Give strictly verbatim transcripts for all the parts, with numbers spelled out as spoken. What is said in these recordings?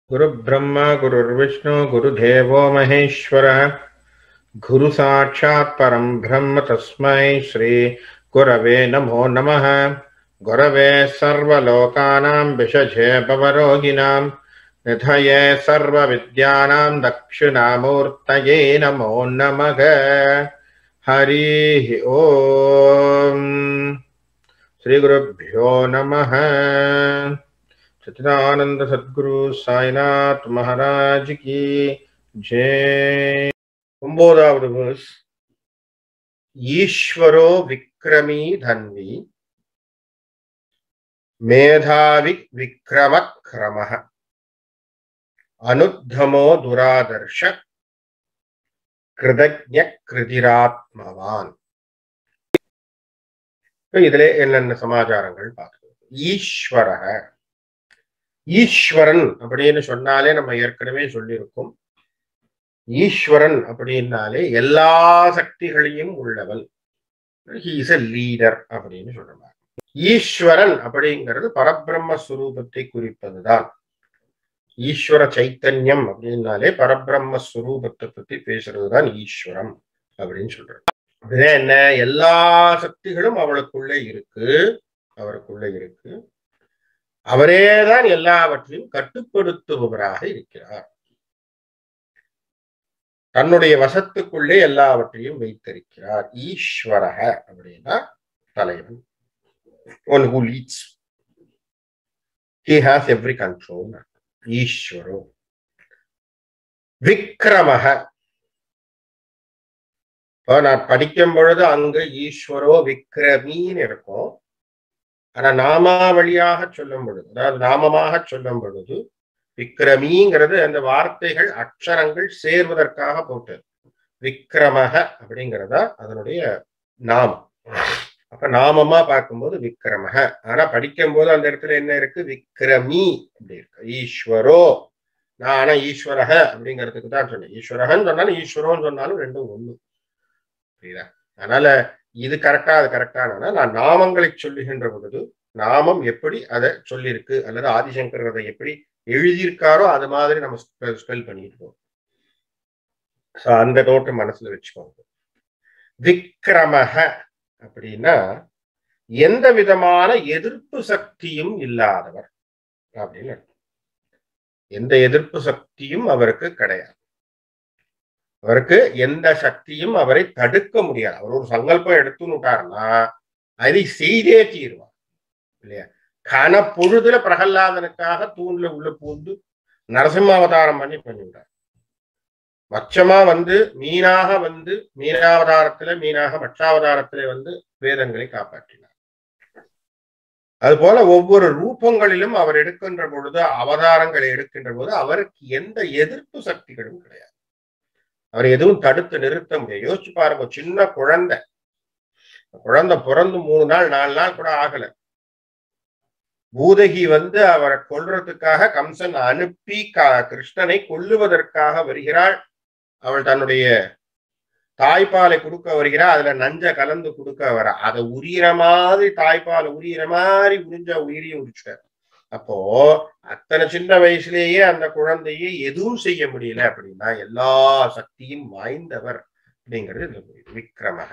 गुरु ब्रह्मा गुरुर्विष्णु गुरुदेवो महेश्वरः गुरु साक्षात् परं ब्रह्म तस्मै श्री गुरवे नमो नमः। गुरवे सर्वलोकानां विषजे भवरोगिणां निधये सर्वविद्यानां दक्षिणामूर्तये नमो नमः। हरि ओम श्री गुरुभ्यो नमः। सच्चिदानंद सद्गुरु साईनाथ महाराज की जय। ஒன்பதாவது verse. ஈஸ்வரோ விக்ரமீ தன்வி மேதாவி விக்ரமக்ரமः அனுத்தமோ துராதர்ஷ கிருதஜ்ஞ கிருதிராத்மவான். இதிலே என்னென்ன சமாச்சாரங்கள் பார்க்கிறோம். ஈஸ்வரः, ஈஸ்வரன் அப்படின்னு சொன்னாலே நம்ம ஏற்கனவே சொல்லியிருக்கோம். ஈஸ்வரன் அப்படின்னாலே எல்லா சக்திகளையும் உள்ளவன். he is a leader அப்படின்னு சொல்றாங்க. ஈஸ்வரன் அப்படிங்கிறது பரபிரம்மஸ்வரூபத்தை குறிப்பதுதான். ஈஸ்வர சைத்தன்யம் அப்படின்னாலே பரபிரம்மஸ்வரூபத்தை பத்தி பேசுறதுதான் ஈஸ்வரம் அப்படின்னு சொல்றாங்க. அப்படின்னா என்ன? எல்லா சக்திகளும் அவளுக்குள்ளே இருக்கு, அவருக்குள்ளே இருக்கு. அவரேதான் எல்லாவற்றையும் கட்டுப்படுத்துபவராக இருக்கிறார். தன்னுடைய வசத்துக்குள்ளே எல்லாவற்றையும் வைத்திருக்கிறார். ஈஸ்வரக அப்படின்னா தலைவன். one who leads. He has every control. ஈஸ்வரோ. விக்ரமக, நான் படிக்கும் பொழுது அங்கு ஈஸ்வரோ விக்ரமின்னு இருக்கும். ஆனா நாமாவளியாக சொல்லும் பொழுது, அதாவது நாமமாக சொல்லும் பொழுது விக்ரமிங்கிறது அந்த வார்த்தைகள் அக்ஷரங்கள் சேர்வதற்காக போட்டது. விக்ரமக அப்படிங்கிறதா அதனுடைய நாமம். அப்ப நாமமா பார்க்கும்போது விக்ரமக. ஆனா படிக்கும் போது அந்த இடத்துல என்ன இருக்கு? விக்ரமி அப்படி இருக்கு. ஈஸ்வரோ. நான் ஆனா ஈஸ்வரக அப்படிங்கிறதுக்கு தான் சொன்னேன். ஈஸ்வரகன்னு சொன்னாலும் ஈஸ்வரோன்னு சொன்னாலும் ரெண்டும் ஒண்ணு. புரியுதா? அதனால இது கரெக்டா அது கரெக்டானா நான் நாமங்களை சொல்லுகின்ற பொழுது நாமம் எப்படி அதை சொல்லியிருக்கு அல்லது ஆதிசங்கர் அதை எப்படி எழுதியிருக்காரோ அது மாதிரி நம்ம ஸ்பெல் பண்ணிருக்கோம். அந்த நோட்டை மனசுல வச்சுக்கோங்க. விக்ரமக அப்படின்னா எந்த விதமான எதிர்ப்பு சக்தியும் இல்லாதவர் அப்படின்னு. எந்த எதிர்ப்பு சக்தியும் அவருக்கு கிடையாது. அவருக்கு எந்த சக்தியும் அவரை தடுக்க முடியாது. அவர் ஒரு சங்கல்பம் எடுத்துட்டாருன்னா அதை செய்தே தீர்வார் இல்லையா? கன பொழுதுல பிரகல்லாதனுக்காக தூண்ல உள்ள பூந்து நரசிம்மாவதாரம் பண்ணி பண்ணிவிட்டார். மச்சமா வந்து மீனாக வந்து மீனாவதாரத்துல மீனாக மட்சாவதாரத்திலே வந்து வேதங்களை காப்பாற்றினார். அது போல ஒவ்வொரு ரூபங்களிலும் அவர் எடுக்கின்ற பொழுது, அவதாரங்களை எடுக்கின்ற போது அவருக்கு எந்த எதிர்ப்பு சக்திகளும் கிடையாது. அவர் எதுவும் தடுத்து நிறுத்த முடியாது. யோசிச்சு பாருங்க, சின்ன குழந்தை குழந்தை பிறந்து மூணு நாள் நாலு நாள் கூட ஆகல. பூதகி வந்து அவரை கொல்றதுக்காக கம்சன் அனுப்பி கிருஷ்ணனை கொல்லுவதற்காக வருகிறாள். அவள் தன்னுடைய தாய்ப்பாலை கொடுக்க வருகிறாள். அதுல நஞ்ச கலந்து கொடுக்க வர அதை உரியிற மாதிரி தாய்ப்பாலை உரியிற மாதிரி உறிஞ்ச உயிரியை உரிச்சார். அப்போ அத்தனை சின்ன வயசுலேயே அந்த குழந்தையை எதுவும் செய்ய முடியல அப்படின்னா எல்லா சக்தியும் வாய்ந்தவர் அப்படிங்கிறது விக்ரமக.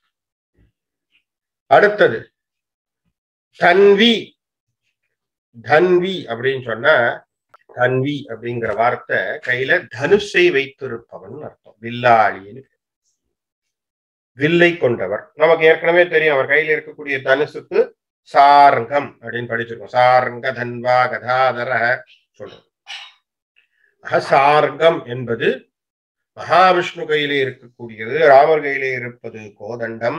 அடுத்தது தன்வி. தன்வி அப்படின்னு சொன்னா, தன்வி அப்படிங்கிற வார்த்தை கையில தனுஷை வைத்திருப்பவன் அர்த்தம். வில்லாளின்னு, வில்லை கொண்டவர். நமக்கு ஏற்கனவே தெரியும் அவர் கையில இருக்கக்கூடிய தனுசுக்கு சார்கம் அப்படின்னு படிச்சிருக்கோம். சார்ங்க தன்வா கதாதர சொல்றோம். சார்கம் என்பது மகாவிஷ்ணு கையிலே இருக்கக்கூடியது. ராமர் கையிலே இருப்பது கோதண்டம்,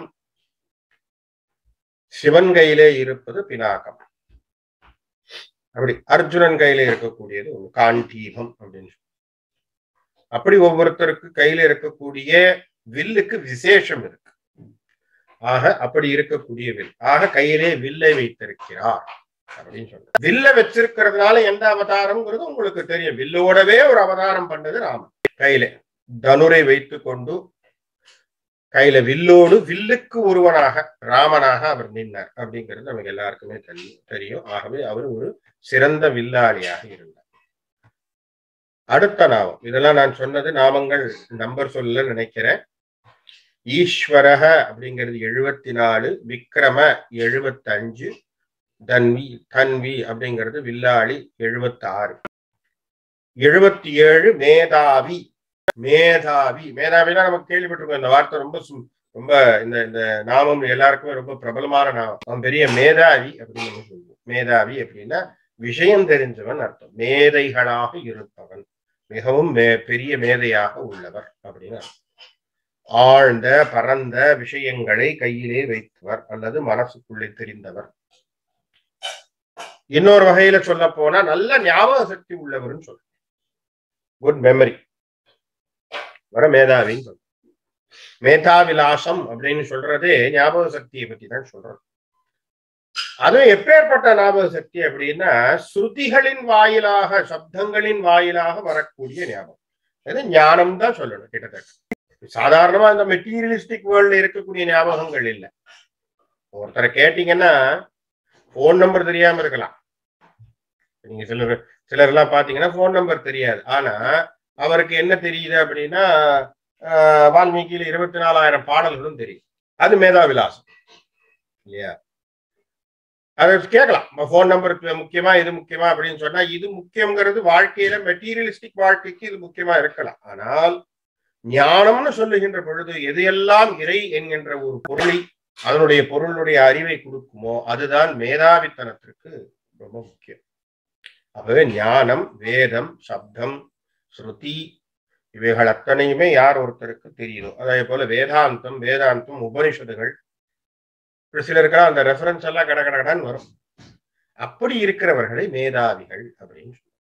சிவன் கையிலே இருப்பது பினாகம். அப்படி அர்ஜுனன் கையில இருக்கக்கூடியது காண்டீபம் அப்படின்னு சொல்லி. அப்படி ஒவ்வொருத்தருக்கு கையில இருக்கக்கூடிய வில்லுக்கு விசேஷம் இருக்கு. ஆக அப்படி இருக்கக்கூடிய வில், ஆக கையிலே வில்லை வைத்திருக்கிறார் அப்படின்னு சொல்ற. வில்ல வச்சிருக்கிறதுனால எந்த அவதாரம்ங்கிறது உங்களுக்கு தெரியும். வில்லோடவே ஒரு அவதாரம் பண்ணது ராமன். கையில தனுரை வைத்து கொண்டு கையில வில்லோடு வில்லுக்கு ஒருவனாக ராமனாக அவர் நின்றார் அப்படிங்கிறது நமக்கு எல்லாருக்குமே தெரியும் தெரியும் ஆகவே அவர் ஒரு சிறந்த வில்லாளியாக இருந்தார். அடுத்த நாமம், இதெல்லாம் நான் சொன்னது நாமங்கள் நம்பர் சொல்ல நினைக்கிறேன். ஈஸ்வரக அப்படிங்கிறது எழுபத்தி நாலு, விக்ரம எழுபத்தி அஞ்சு, தன்வி தன்வி அப்படிங்கிறது வில்லாளி எழுபத்தி ஆறு, எழுபத்தி ஏழு மேதாவி. மேதாவி மேதாவினா நமக்கு கேள்விப்பட்டிருக்கோம். இந்த வார்த்தை ரொம்ப ரொம்ப இந்த இந்த நாமம் எல்லாருக்குமே ரொம்ப பிரபலமான நாமம். அவன் பெரிய மேதாவி அப்படின்னு சொல்லுவோம். மேதாவி அப்படின்னா விஷயம் தெரிஞ்சவன் அர்த்தம். மேதைகளாக இருப்பவன், மிகவும் மே பெரிய மேதையாக உள்ளவர் அப்படின்னு அர்த்தம். ஆழ்ந்த பரந்த விஷயங்களை கையிலே வைத்தவர் அல்லது மனசுக்குள்ளே தெரிந்தவர். இன்னொரு வகையில சொல்ல போனா நல்ல ஞாபக சக்தி உள்ளவர்னு சொல்ற, குட் மெமரி வர மேதாவின்னு சொல்ற. மேதாவிலாசம் அப்படின்னு சொல்றதே ஞாபக சக்தியை பத்தி தான் சொல்றது. அதுவும் எப்பேற்பட்ட ஞாபக சக்தி அப்படின்னா ஸ்ருதிகளின் வாயிலாக, சப்தங்களின் வாயிலாக வரக்கூடிய ஞாபகம். அது ஞானம் தான் சொல்லணும். கிட்டத்தட்ட சாதாரணமா இந்த மெட்டீரியலிஸ்டிக் வேர்ல்ட்ல இருக்கக்கூடிய ஞாபகங்கள் இல்லை. ஒருத்தரை கேட்டீங்கன்னா போன் நம்பர் தெரியாம இருக்கலாம். நீங்க சிலர் சிலர் எல்லாம் பாத்தீங்கன்னா போன் நம்பர் தெரியாது. ஆனா அவருக்கு என்ன தெரியுது அப்படின்னா ஆஹ் வால்மீகியில இருபத்தி நாலாயிரம் பாடல்களும் தெரியும். அது மேதாவிலாசம் இல்லையா? அதை கேட்கலாம். போன் நம்பருக்கு முக்கியமா இது முக்கியமா அப்படின்னு சொன்னா இது முக்கியங்கிறது வாழ்க்கையில மெட்டீரியலிஸ்டிக் வாழ்க்கைக்கு இது முக்கியமா இருக்கலாம். ஆனால் ஞானம்னு சொல்லுகின்ற பொழுது எதையெல்லாம் இறை என்கின்ற ஒரு பொருளை, அதனுடைய பொருளுடைய அறிவை கொடுக்குமோ அதுதான் மேதாவித்தனத்திற்கு ரொம்ப முக்கியம். ஆகவே ஞானம், வேதம், சப்தம், ஸ்ருதி இவைகள் அத்தனையுமே யார் ஒருத்தருக்கு தெரியுதோ, அதே போல வேதாந்தம், வேதாந்தம் உபனிஷதுகள், சிலருக்கெல்லாம் அந்த ரெஃபரன்ஸ் எல்லாம் கட கட கடன் வரும். அப்படி இருக்கிறவர்களை மேதாவிகள் அப்படின்னு சொல்லுவாங்க.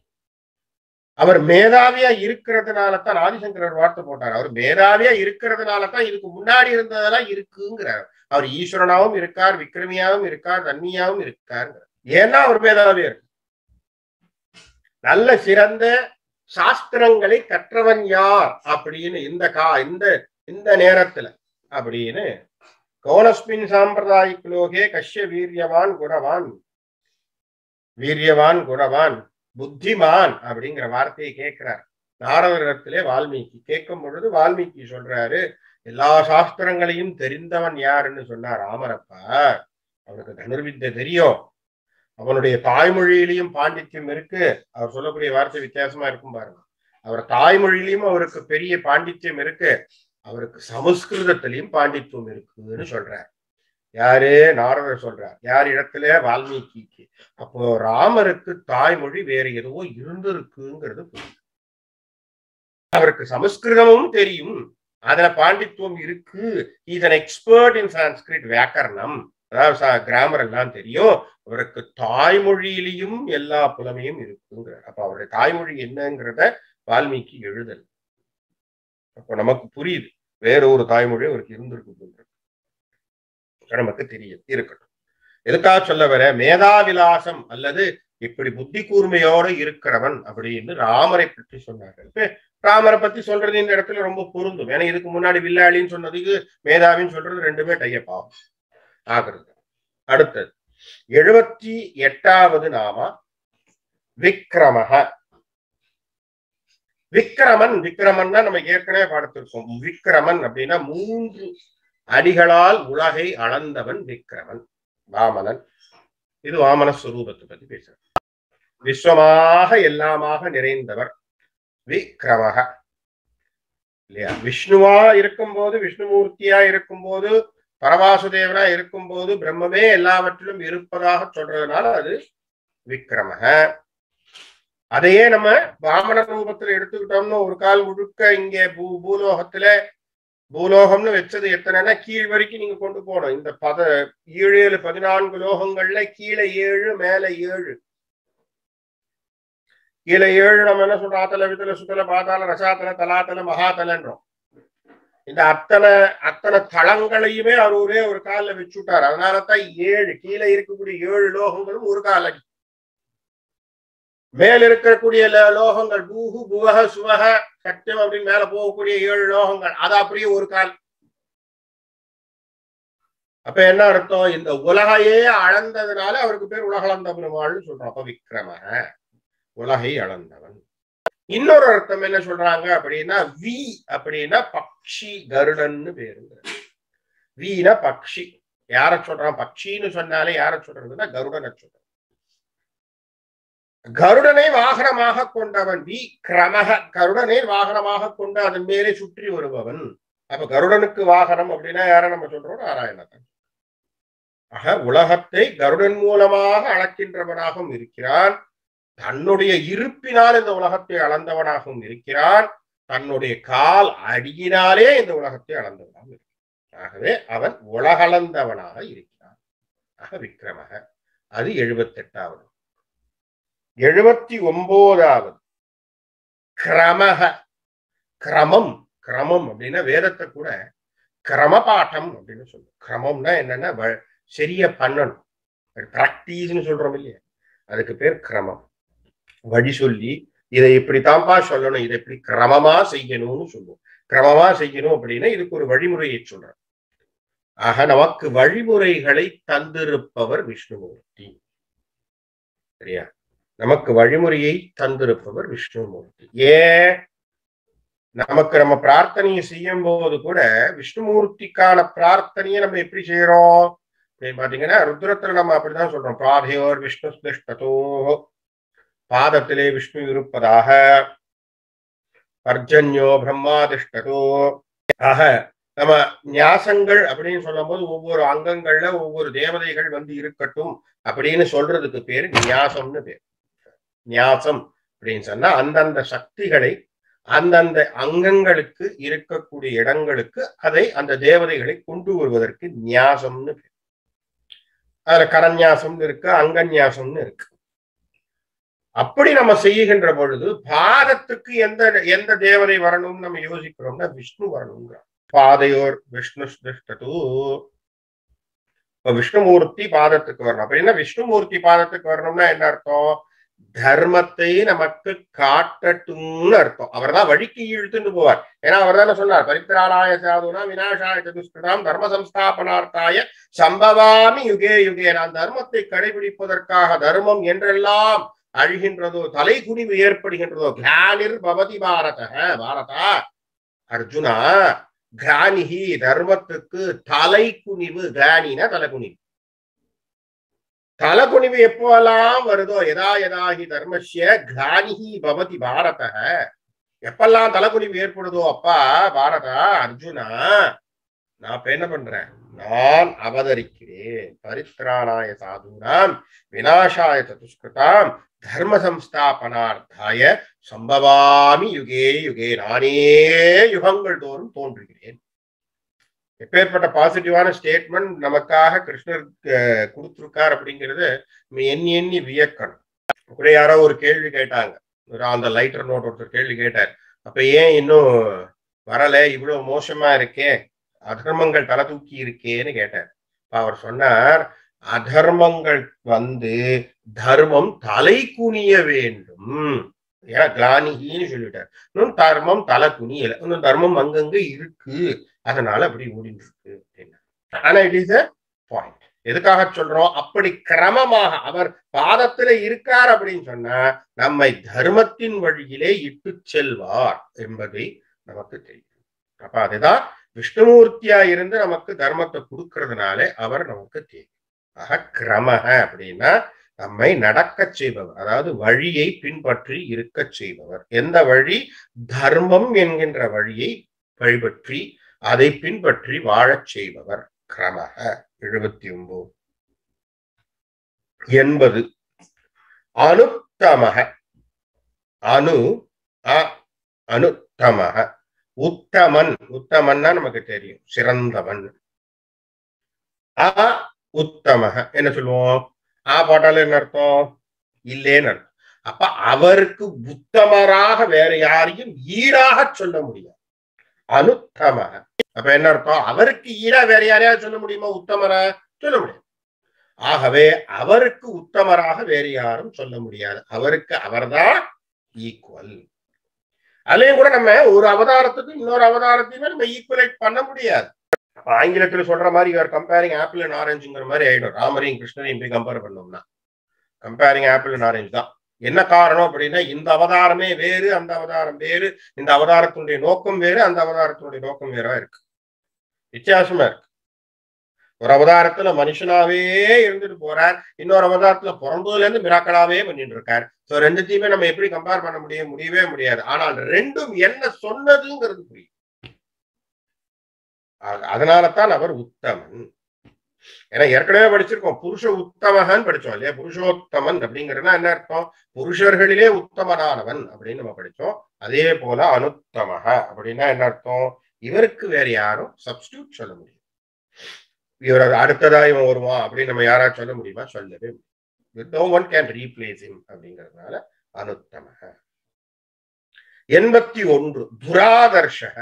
அவர் மேதாவியா இருக்கிறதுனால தான் ஆதிசங்கரர் வார்த்தை போட்டார். அவர் மேதாவியா இருக்கிறதுனால தான் இதுக்கு முன்னாடி இருந்ததெல்லாம் இருக்குங்கிறார். அவர் ஈஸ்வரனாவும் இருக்கார், விக்ரமியாவும் இருக்கார், தன்மியாவும் இருக்கார். ஏன்னா அவர் மேதாவியா இருக்கு. நல்ல சிறந்த சாஸ்திரங்களை கற்றவன் யார் அப்படின்னு இந்த கா இந்த இந்த நேரத்துல அப்படின்னு கௌனஸ்மின் சாம்பிரதாயிக் லோகே கஷ்ய வீரியவான் குணவான், வீரியவான் குணவான் புத்திமான் அப்படிங்கிற வார்த்தையை கேட்கிறார் நாரதரிடத்திலே வால்மீகி. கேட்கும் பொழுது வால்மீகி சொல்றாரு, எல்லா சாஸ்திரங்களையும் தெரிந்தவன் யாருன்னு சொன்னார். ராமரப்பா, அவனுக்கு தனுர்வித்தை தெரியும், அவனுடைய தாய்மொழியிலையும் பாண்டித்யம் இருக்கு. அவர் சொல்லக்கூடிய வார்த்தை வித்தியாசமா இருக்கும் பாருங்க. அவர் தாய்மொழியிலையும் அவருக்கு பெரிய பாண்டித்யம் இருக்கு, அவருக்கு சமஸ்கிருதத்திலையும் பாண்டித்யம் இருக்குன்னு சொல்றார். யாரு? நாரதர் சொல்றார். யார் இடத்துல? வால்மீகிக்கு. அப்போ ராமருக்கு தாய்மொழி வேற ஏதோ இருந்திருக்குங்கிறது புரியுது. அவருக்கு சமஸ்கிருதமும் தெரியும், அதுல பாண்டித்துவம் இருக்கு. Is an expert in Sanskrit வியாக்கரணம், அதாவது கிராமர் எல்லாம் தெரியும். அவருக்கு தாய்மொழியிலையும் எல்லா புலமையும் இருக்குங்கிறார். அப்ப அவருடைய தாய்மொழி என்னங்கிறத வால்மீகி எழுதல். அப்போ நமக்கு புரியுது வேற ஒரு தாய்மொழி அவருக்கு இருந்திருக்கு, நமக்கு தெரியும். இருக்கட்டும். எதுக்காக சொல்ல வர, மேதாவிலாசம் அல்லது இப்படி புத்தி கூர்மையோடு இருக்கிறவன் அப்படின்னு ராமரை பற்றி சொன்னார்கள். ராமரை பத்தி சொல்றது இந்த இடத்துல ரொம்ப பொருந்தும். ஏன்னா இதுக்கு முன்னாடி வில்லாளின்னு சொன்னதுக்கு மேதாவின்னு சொல்றது ரெண்டுமே டையப் ஆகும் ஆகிறது. அடுத்தது எழுபத்தி எட்டாவது நாமா விக்ரமஹ. விக்ரமன், விக்ரமன் தான் நம்ம ஏற்கனவே பார்த்திருக்கோம். விக்ரமன் அப்படின்னா மூன்று அடிகளால் உலகை அளந்தவன் விக்ரமன், வாமனன். இது வாமன ஸ்வரூபத்தை பத்தி பேசுற. விஸ்வமாக எல்லாமாக நிறைந்தவர் விக்ரமக இல்லையா? விஷ்ணுவா இருக்கும் போது, விஷ்ணுமூர்த்தியா இருக்கும் போது, பரவாசுதேவனா இருக்கும் போது பிரம்மமே எல்லாவற்றிலும் இருப்பதாக சொல்றதுனால அது விக்ரமக. அதையே நம்ம வாமன ரூபத்துல எடுத்துக்கிட்டோம்னு ஒரு கால் முழுக்க இங்கே பூ பூலோகத்துல பூலோகம்னு வச்சது எத்தனைன்னா கீழ் வரைக்கும் நீங்க கொண்டு போகணும். இந்த பத ஏழு ஏழு பதினான்கு லோகங்கள்ல கீழே ஏழு மேல ஏழு. கீழே ஏழு நம்ம என்ன சொல்றோம்? ஆத்தல வித்தல சுத்தல பாத்தால ரசாத்தல தலாத்தல மகாத்தலன்றோம். இந்த அத்தனை அத்தனை தளங்களையுமே அவர் ஒரே ஒரு காலில் வச்சுட்டார். அதனாலதான் ஏழு கீழே இருக்கக்கூடிய ஏழு லோகங்களும் ஒரு கால. மேல இருக்கக்கூடிய லோகங்கள் பூஹு புவக சுவக சத்தியம் அப்படின்னு மேல போகக்கூடிய ஏழு லோகங்கள் அது அப்படியே ஒரு கால். அப்ப என்ன அர்த்தம்? இந்த உலகையே அளந்ததுனால அவருக்கு பேர் உலகளந்த பெருமாள்னு சொல்றோம். அப்ப விக்ரம உலகை அளந்தவன். இன்னொரு அர்த்தம் என்ன சொல்றாங்க அப்படின்னா வி அப்படின்னா பக்ஷி கருடன்னு பேருங்க. வீனா பக்ஷி. யார சொல்றான்? பக்ஷின்னு சொன்னாலே யார சொல்றதுன்னா கருடனை சொல்றான். கருடனை வாகனமாக கொண்டவன் வி கிரமக. கருடனை வாகனமாக கொண்டு அதன் மேலே சுற்றி வருபவன். அப்ப கருடனுக்கு வாகனம் அப்படின்னா யார நம்ம சொல்றோம்? நாராயணன். ஆக உலகத்தை கருடன் மூலமாக அளக்கின்றவனாகவும் இருக்கிறான். தன்னுடைய இருப்பினால் இந்த உலகத்தை அளந்தவனாகவும் இருக்கிறான். தன்னுடைய கால் அடியினாலே இந்த உலகத்தை அளந்தவனாக இருக்கிறான். ஆகவே அவன் உலகளந்தவனாக இருக்கிறான். ஆக விக்ரமக. அது எழுபத்தி எட்டாவது. எழுபத்தி ஒன்பதாவது கிரமக. கிரமம். கிரமம் அப்படின்னா வேதத்தை கூட கிரமபாட்டம் அப்படின்னு சொல்லுவோம். கிரமம்னா என்னன்னா சரியா பண்ணணும், பிராக்டிஸ்ன்னு சொல்றோம் இல்லையா, அதுக்கு பேர் கிரமம். வழி சொல்லி இதை இப்படித்தான்ப்பா சொல்லணும், இதை இப்படி கிரமமா செய்யணும்னு சொல்லுவோம். கிரமமா செய்யணும் அப்படின்னா இதுக்கு ஒரு வழிமுறையை சொல்றோம். ஆக நமக்கு வழிமுறைகளை தந்திருப்பவர் விஷ்ணுமூர்த்தி. சரியா? நமக்கு வழிமுறையை தந்திருப்பவர் விஷ்ணுமூர்த்தி. ஏன் நமக்கு நம்ம பிரார்த்தனையை செய்யும் போது கூட விஷ்ணுமூர்த்திக்கான பிரார்த்தனையை நம்ம எப்படி செய்யறோம் அப்படின்னு பாத்தீங்கன்னா ருத்ரத்துல நம்ம அப்படிதான் சொல்றோம். பாதையோர் விஷ்ணு ஸ்பிருஷ்டதோ, பாதத்திலே விஷ்ணு இருப்பதாக. பர்ஜன்யோ பிரம்மாதிஷ்டதோ. ஆக நம்ம ஞாசங்கள் அப்படின்னு சொல்லும் போது ஒவ்வொரு அங்கங்கள்ல ஒவ்வொரு தேவதைகள் வந்து இருக்கட்டும் அப்படின்னு சொல்றதுக்கு பேரு ஞாசம்னு பேர். ஞாசம் அப்படின்னு சொன்னா அந்தந்த சக்திகளை அந்தந்த அங்கங்களுக்கு இருக்கக்கூடிய இடங்களுக்கு அதை அந்த தேவதைகளை கொண்டு வருவதற்கு ஞாசம்னு பேர். அதுல கரன்யாசம்னு இருக்கு, அங்கன்யாசம்னு இருக்கு. அப்படி நம்ம செய்கின்ற பொழுது பாதத்துக்கு எந்த எந்த தேவதை வரணும்னு நம்ம யோசிக்கிறோம்னா விஷ்ணு வரணுங்கிறோம். பாதையோர் விஷ்ணு ஸ்பிருஷ்டதோ. இப்ப விஷ்ணுமூர்த்தி பாதத்துக்கு வரணும் அப்படின்னா விஷ்ணுமூர்த்தி பாதத்துக்கு வரணும்னா என்ன அர்த்தம்? தர்மத்தை நமக்கு காட்டட்டும்னு அர்த்தம். அவர் தான் வழிக்கு இழுத்துட்டு போவார். ஏன்னா அவர் தானே சொன்னார், பரித்ராணாய சாதுனா விநாசாய சதுஷ்கிருதாம் தர்ம சம்ஸ்தாபனார்த்தாய சம்பவாமி யுகே யுகே. நான் தர்மத்தை கடைபிடிப்பதற்காக தர்மம் என்றெல்லாம் அழிகின்றதோ, தலை குனிவு ஏற்படுகின்றதோ, கிளானிர் பவதி பாரத பாரதா அர்ஜுனா கிளானிகி. தர்மத்துக்கு தலை குனிவு. கிளானினா தலை குனிவு. தலகுனிவு எப்போல்லாம் வருதோ, எதா எதாகி தர்மஸ்ய கிளானிகி பவதி பாரத. எப்பெல்லாம் தலகுனிவு ஏற்படுதோ அப்பா பாரதா அர்ஜுனா, நான் இப்ப என்ன பண்றேன்? நான் அவதரிக்கிறேன். பரித்ராணாய சாதுனாம் விநாசாய சதுஷ்கிருதாம் தர்ம சம்ஸ்தாபனார்த்தாய சம்பவாமி யுகே யுகே. நானே யுகங்கள் தோறும் தோன்றுகிறேன். எப்பேற்பட்ட பாசிட்டிவான ஸ்டேட்மெண்ட் நமக்காக கிருஷ்ணர் கொடுத்திருக்கார் அப்படிங்கிறது எண்ணி எண்ணி வியக்கணும். கூட யாரோ ஒரு கேள்வி கேட்டாங்க, அந்த லைட்டர் நோட் ஒருத்தர் கேள்வி கேட்டார், அப்ப ஏன் இன்னும் வரல, இவ்வளவு மோசமா இருக்கே, அதர்மங்கள் தலை தூக்கி இருக்கேன்னு கேட்டார். அவர் சொன்னார், அதர்மங்கள் வந்து தர்மம் தலை குனிய வேண்டும். ஏன்னா கிளானிகின்னு சொல்லிட்டார். இன்னும் தர்மம் தலை குனியல, இன்னும் தர்மம் அங்கங்க இருக்கு, அதனால அப்படி ஓடிட்டு இருக்கு அப்படின்னா. ஆனா இட் இஸ் a பாயிண்ட். எதுக்காக சொல்றோம்? அப்படி கிரமமாக அவர் பாதத்துல இருக்கார் அப்படின்னு சொன்னா நம்மை தர்மத்தின் வழியிலே இட்டு செல்வார் என்பதை நமக்கு தெரியும். அப்ப அதுதான் விஷ்ணுமூர்த்தியா இருந்து நமக்கு தர்மத்தை கொடுக்கறதுனாலே அவர் நமக்கு தெரியும். ஆக கிரமக அப்படின்னா நம்மை நடக்க செய்பவர், அதாவது வழியை பின்பற்றி இருக்க செய்பவர். எந்த வழி? தர்மம் என்கின்ற வழியை வழிபற்றி அதை பின்பற்றி வாழச் செய்பவர் கிரமக. எழுபத்தி ஒன்பது. எண்பது அனுத்தமக. அனு அனுத்தமக. உத்தமன். உத்தமன்னா நமக்கு தெரியும், சிறந்தவன். அ உத்தமக என்ன சொல்லுவோம்? ஆ போட்டாலும் என்ன அர்த்தம்? இல்லேன்னு அர்த்தம். அப்ப அவருக்கு உத்தமராக வேற யாரையும் ஈடாக சொல்ல முடியாது. அனுத்தமக அப்ப என்ன அர்த்தம்? அவருக்கு ஈடா வேற யாரையாவது சொல்ல முடியுமா? உத்தமரா சொல்ல முடியாது. ஆகவே அவருக்கு உத்தமராக வேறு யாரும் சொல்ல முடியாது. அவருக்கு அவர்தான் ஈக்குவல். அதுலயும் கூட நம்ம ஒரு அவதாரத்துக்கு இன்னொரு அவதாரத்தையுமே நம்ம ஈக்குவலேட் பண்ண முடியாது. ஆங்கிலத்துல சொல்ற மாதிரி யூஆர் கம்பேரிங் ஆப்பிள் அண்ட் ஆரஞ்சுங்கிற மாதிரி ஆயிடும். ராமரையும் கிருஷ்ணரையும் போய் கம்பேர் பண்ணோம்னா கம்பேரிங் ஆப்பிள் அண்ட் ஆரஞ்சு தான். என்ன காரணம் அப்படின்னா இந்த அவதாரமே வேறு, அந்த அவதாரம் வேறு, இந்த அவதாரத்தினுடைய நோக்கம் வேறு, அந்த அவதாரத்தினுடைய நோக்கம் வேறா இருக்கு, வித்தியாசமா இருக்கு. ஒரு அவதாரத்துல மனுஷனாவே இருந்துட்டு போறார், இன்னொரு அவதாரத்துல பிறந்ததுல இருந்து மிராக்களாவே பண்ணிட்டு இருக்கார். சோ ரெண்டுத்தையுமே நம்ம எப்படி கம்பேர் பண்ண முடியும்? முடியவே முடியாது. ஆனால் ரெண்டும் என்ன சொன்னதுங்கிறது புரியும். அதனாலதான் அவர் உத்தமன். ஏன்னா ஏற்கனவே படிச்சிருக்கோம், புருஷ உத்தமகன் படிச்சோம் இல்லையா? புருஷோத்தமன் அப்படிங்கிறதுனா என்ன அர்த்தம்? புருஷர்களிலே உத்தமனானவன் அப்படின்னு நம்ம படிச்சோம். அதே போல அனுத்தமக அப்படின்னா என்ன அர்த்தம்? இவருக்கு வேற யாரும் சப்ஸ்டியூட் சொல்ல முடியும். இவர் அடுத்ததா இவன் வருவான் அப்படின்னு நம்ம யாராவது சொல்ல முடியுமா? சொல்லவே முடியும். No one can replace him அப்படிங்கிறதுனால அனுத்தமக. எண்பத்தி ஒன்று துராதர்ஷக.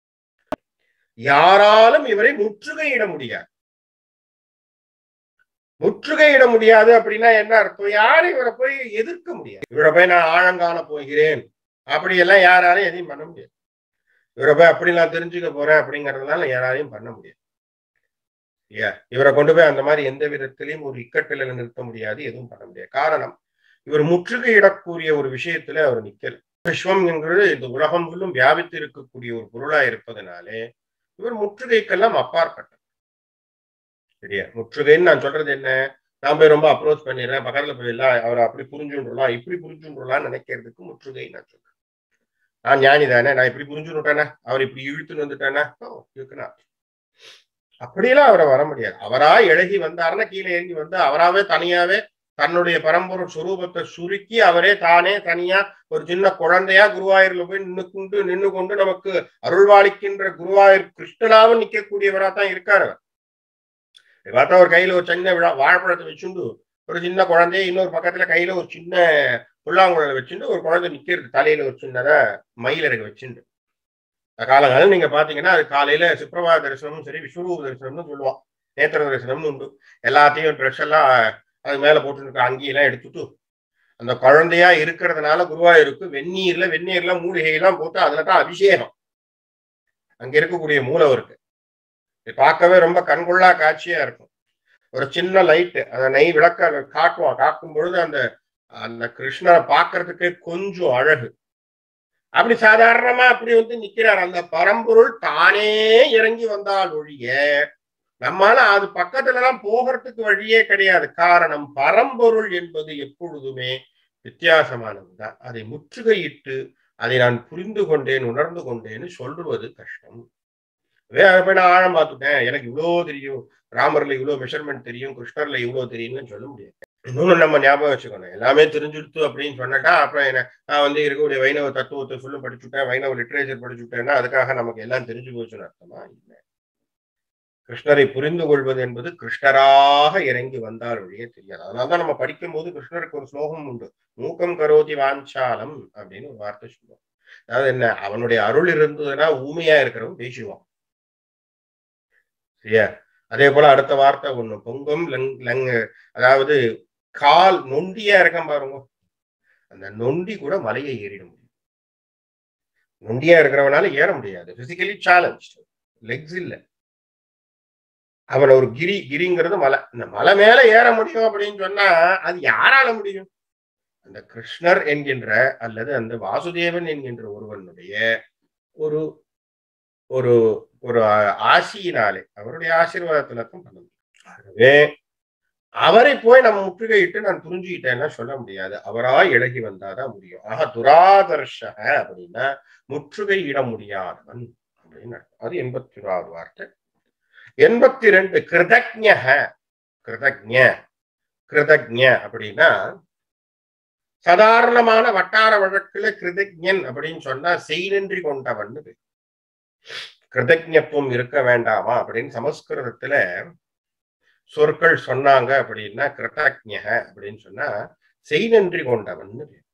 யாராலும் இவரை முற்றுகையிட முடியாது. முற்றுகையிட முடியாது அப்படின்னா என்ன அர்த்தம்? யாரும் இவரை போய் எதிர்க்க முடியாது. இவரை போய் நான் ஆழங்காண போகிறேன் அப்படி எல்லாம் யாராலையும் எதையும் பண்ண முடியாது. இவரை போய் அப்படி நான் தெரிஞ்சுக்க போறேன் அப்படிங்கறதுனால யாராலையும் பண்ண முடியாது. இவரை கொண்டு போய் அந்த மாதிரி எந்த விதத்திலையும் ஒரு இக்கட்டில நிறுத்த முடியாது, எதுவும் பண்ண முடியாது. காரணம், இவர் முற்றுகையிடக்கூடிய ஒரு விஷயத்துல அவர் நிக்கல. விஸ்வம் என்கிறது இந்த உலகம் முழுவதும் வியாபித்து இருக்கக்கூடிய ஒரு பொருளா இருப்பதனாலே இவர் முற்றுகைக்கெல்லாம் அப்பாற்பட்ட. சரியா? முற்றுகைன்னு நான் சொல்றது என்ன? நான் போய் ரொம்ப அப்ரோச் பண்ணிடுறேன், பக்கத்துல போயிடலாம், அவரை அப்படி புரிஞ்சுடலாம், இப்படி புரிஞ்சுடலாம்னு நினைக்கிறதுக்கு முற்றுகை நான் சொல்றேன். நான் ஞானி தானே, நான் இப்படி புரிஞ்சுட்டானே, அவர் இப்படி இழுத்துன்னு வந்துட்டானே, அப்படியெல்லாம் அவரை வர முடியாது. அவரா இழகி வந்தாருன்னா கீழே இறங்கி வந்து அவராவே தனியாவே தன்னுடைய பரம்பொருள் சுரூபத்தை சுருக்கி அவரே தானே தனியா ஒரு சின்ன குழந்தையா குருவாயூர்ல போய் நின்று கொண்டு நின்று கொண்டு நமக்கு அருள்வாளிக்கின்ற குருவாயூர் கிருஷ்ணனாவும் நிக்கக்கூடியவரா தான் இருக்காரு. அவர் பார்த்தா ஒரு கையில ஒரு சின்ன விழா வாழைப்பழத்தை வச்சுண்டு ஒரு சின்ன குழந்தைய இன்னொரு பக்கத்துல கையில ஒரு சின்ன புல்லாங்குழலை வச்சுட்டு ஒரு குழந்தை நிக்கிறது, தலையில ஒரு சின்னதா மயிலருக்கு வச்சுண்டு. காலங்காலம் நீங்க பாத்தீங்கன்னா அது காலையில சுப்பிரபாத தரிசனமும் சரி, விஸ்வரூப தரிசனம்னு சொல்லுவான், நேத்திர தரிசனம்னு உண்டு. எல்லாத்தையும் ட்ரெஸ் எல்லாம் அது மேல போட்டு இருக்க அங்கேயெல்லாம் எடுத்துட்டு அந்த குழந்தையா இருக்கிறதுனால குருவாயூருக்கு வெந்நீர்ல வெந்நீர்ல மூலிகையெல்லாம் போட்டு அதுலதான் அபிஷேகம். அங்க இருக்கக்கூடிய மூலவருக்கு பார்க்கவே ரொம்ப கண்கொள்ளா காட்சியா இருக்கும். ஒரு சின்ன லைட்டு அந்த நெய் விளக்க காட்டுவான், காட்டும் பொழுது அந்த அந்த கிருஷ்ணரை பார்க்கறதுக்கே கொஞ்சம் அழகு. அப்படி சாதாரணமா அப்படி வந்து நிக்கிறார். அந்த பரம்பொருள் தானே இறங்கி வந்தால் ஒழிய நம்மால அது பக்கத்துல எல்லாம் போகிறதுக்கு வழியே கிடையாது. காரணம், பரம்பொருள் என்பது எப்பொழுதுமே வித்தியாசமானதுதான். அதை முற்றுகையிட்டு அதை நான் புரிந்து கொண்டேன் உணர்ந்து கொண்டேன்னு சொல்லுவது கஷ்டம். அதை போய் நான் ஆழம் பார்த்துட்டேன், எனக்கு இவ்வளவு தெரியும், ராமர்ல இவ்வளவு மெஷர்மெண்ட் தெரியும், கிருஷ்ணர்ல இவ்வளவு தெரியும்னு சொல்ல முடியாது. இன்னொன்னு நம்ம ஞாபகம் வச்சுக்கணும், எல்லாமே தெரிஞ்சுடுத்து அப்படின்னு சொன்னாட்டா அப்புறம் என்ன நான் வந்து இருக்கக்கூடிய வைணவ தத்துவத்தை ஃபுல்லும் படிச்சுட்டேன், வைணவ லிட்ரேச்சர் படிச்சுட்டேன்னா அதுக்காக நமக்கு எல்லாம் தெரிஞ்சு போச்சுன்னு அர்த்தமா? இல்லை. கிருஷ்ணரை புரிந்து கொள்வது என்பது கிருஷ்ணராக இறங்கி வந்தால் வழியே தெரியாது. அதனாலதான் நம்ம படிக்கும் போது கிருஷ்ணருக்கு ஒரு ஸ்லோகம் உண்டு, மூக்கம் கரோதி வாஞ்சாலம் அப்படின்னு ஒரு வார்த்தை சொல்லுவோம். அதாவது என்ன, அவனுடைய அருள் இருந்ததுன்னா ஊமையா இருக்கிறவன் பேசுவான். சரியா? அதே போல அடுத்த வார்த்தை ஒண்ணு, பொங்கும் லங் லங் அதாவது கால் நொண்டியா இருக்கான் பாருங்க, அந்த நொண்டி கூட மலையை ஏறிட முடியும். நொண்டியா இருக்கிறவனால ஏற முடியாது, பிசிக்கலி சேலஞ்ச், லெக்ஸ் இல்ல. அவன் ஒரு கிரி, கிரிங்கிறது மலை, இந்த மலை மேல ஏற முடியும் அப்படின்னு சொன்னா அது யாரால முடியும்? அந்த கிருஷ்ணர் என்கின்ற அல்லது அந்த வாசுதேவன் என்கின்ற ஒருவனுடைய ஒரு ஒரு ஒரு ஆசியினாலே, அவருடைய ஆசீர்வாதத்துல தான் பண்ண முடியும். ஆகவே அவரை போய் நம்ம முற்றுகையிட்டு நான் புரிஞ்சுக்கிட்டேன்னா சொல்ல முடியாது, அவரா இழகி வந்தாதான் முடியும். ஆக துராதர்ஷக அப்படின்னா முற்றுகையிட முடியாதவன் அப்படின்னு அது எண்பத்தி ஓராவது வார்த்தை. எண்பத்தி ரெண்டு கிருதஜ்ஞக. கிருதஜ்ஞ கிருதஜ்ஞ அப்படின்னா சாதாரணமான வட்டார வழக்குல கிருதஜ்ஞன் அப்படின்னு சொன்னா செய்நன்றி கொண்டவன். கிருதஜ்ஞத்துவம் இருக்க வேண்டாமா அப்படின்னு சமஸ்கிருதத்துல சொற்கள் சொன்னாங்க அப்படின்னா கிருதஜ்ஞக அப்படின்னு சொன்னா செய்நன்றி கொண்டவன்.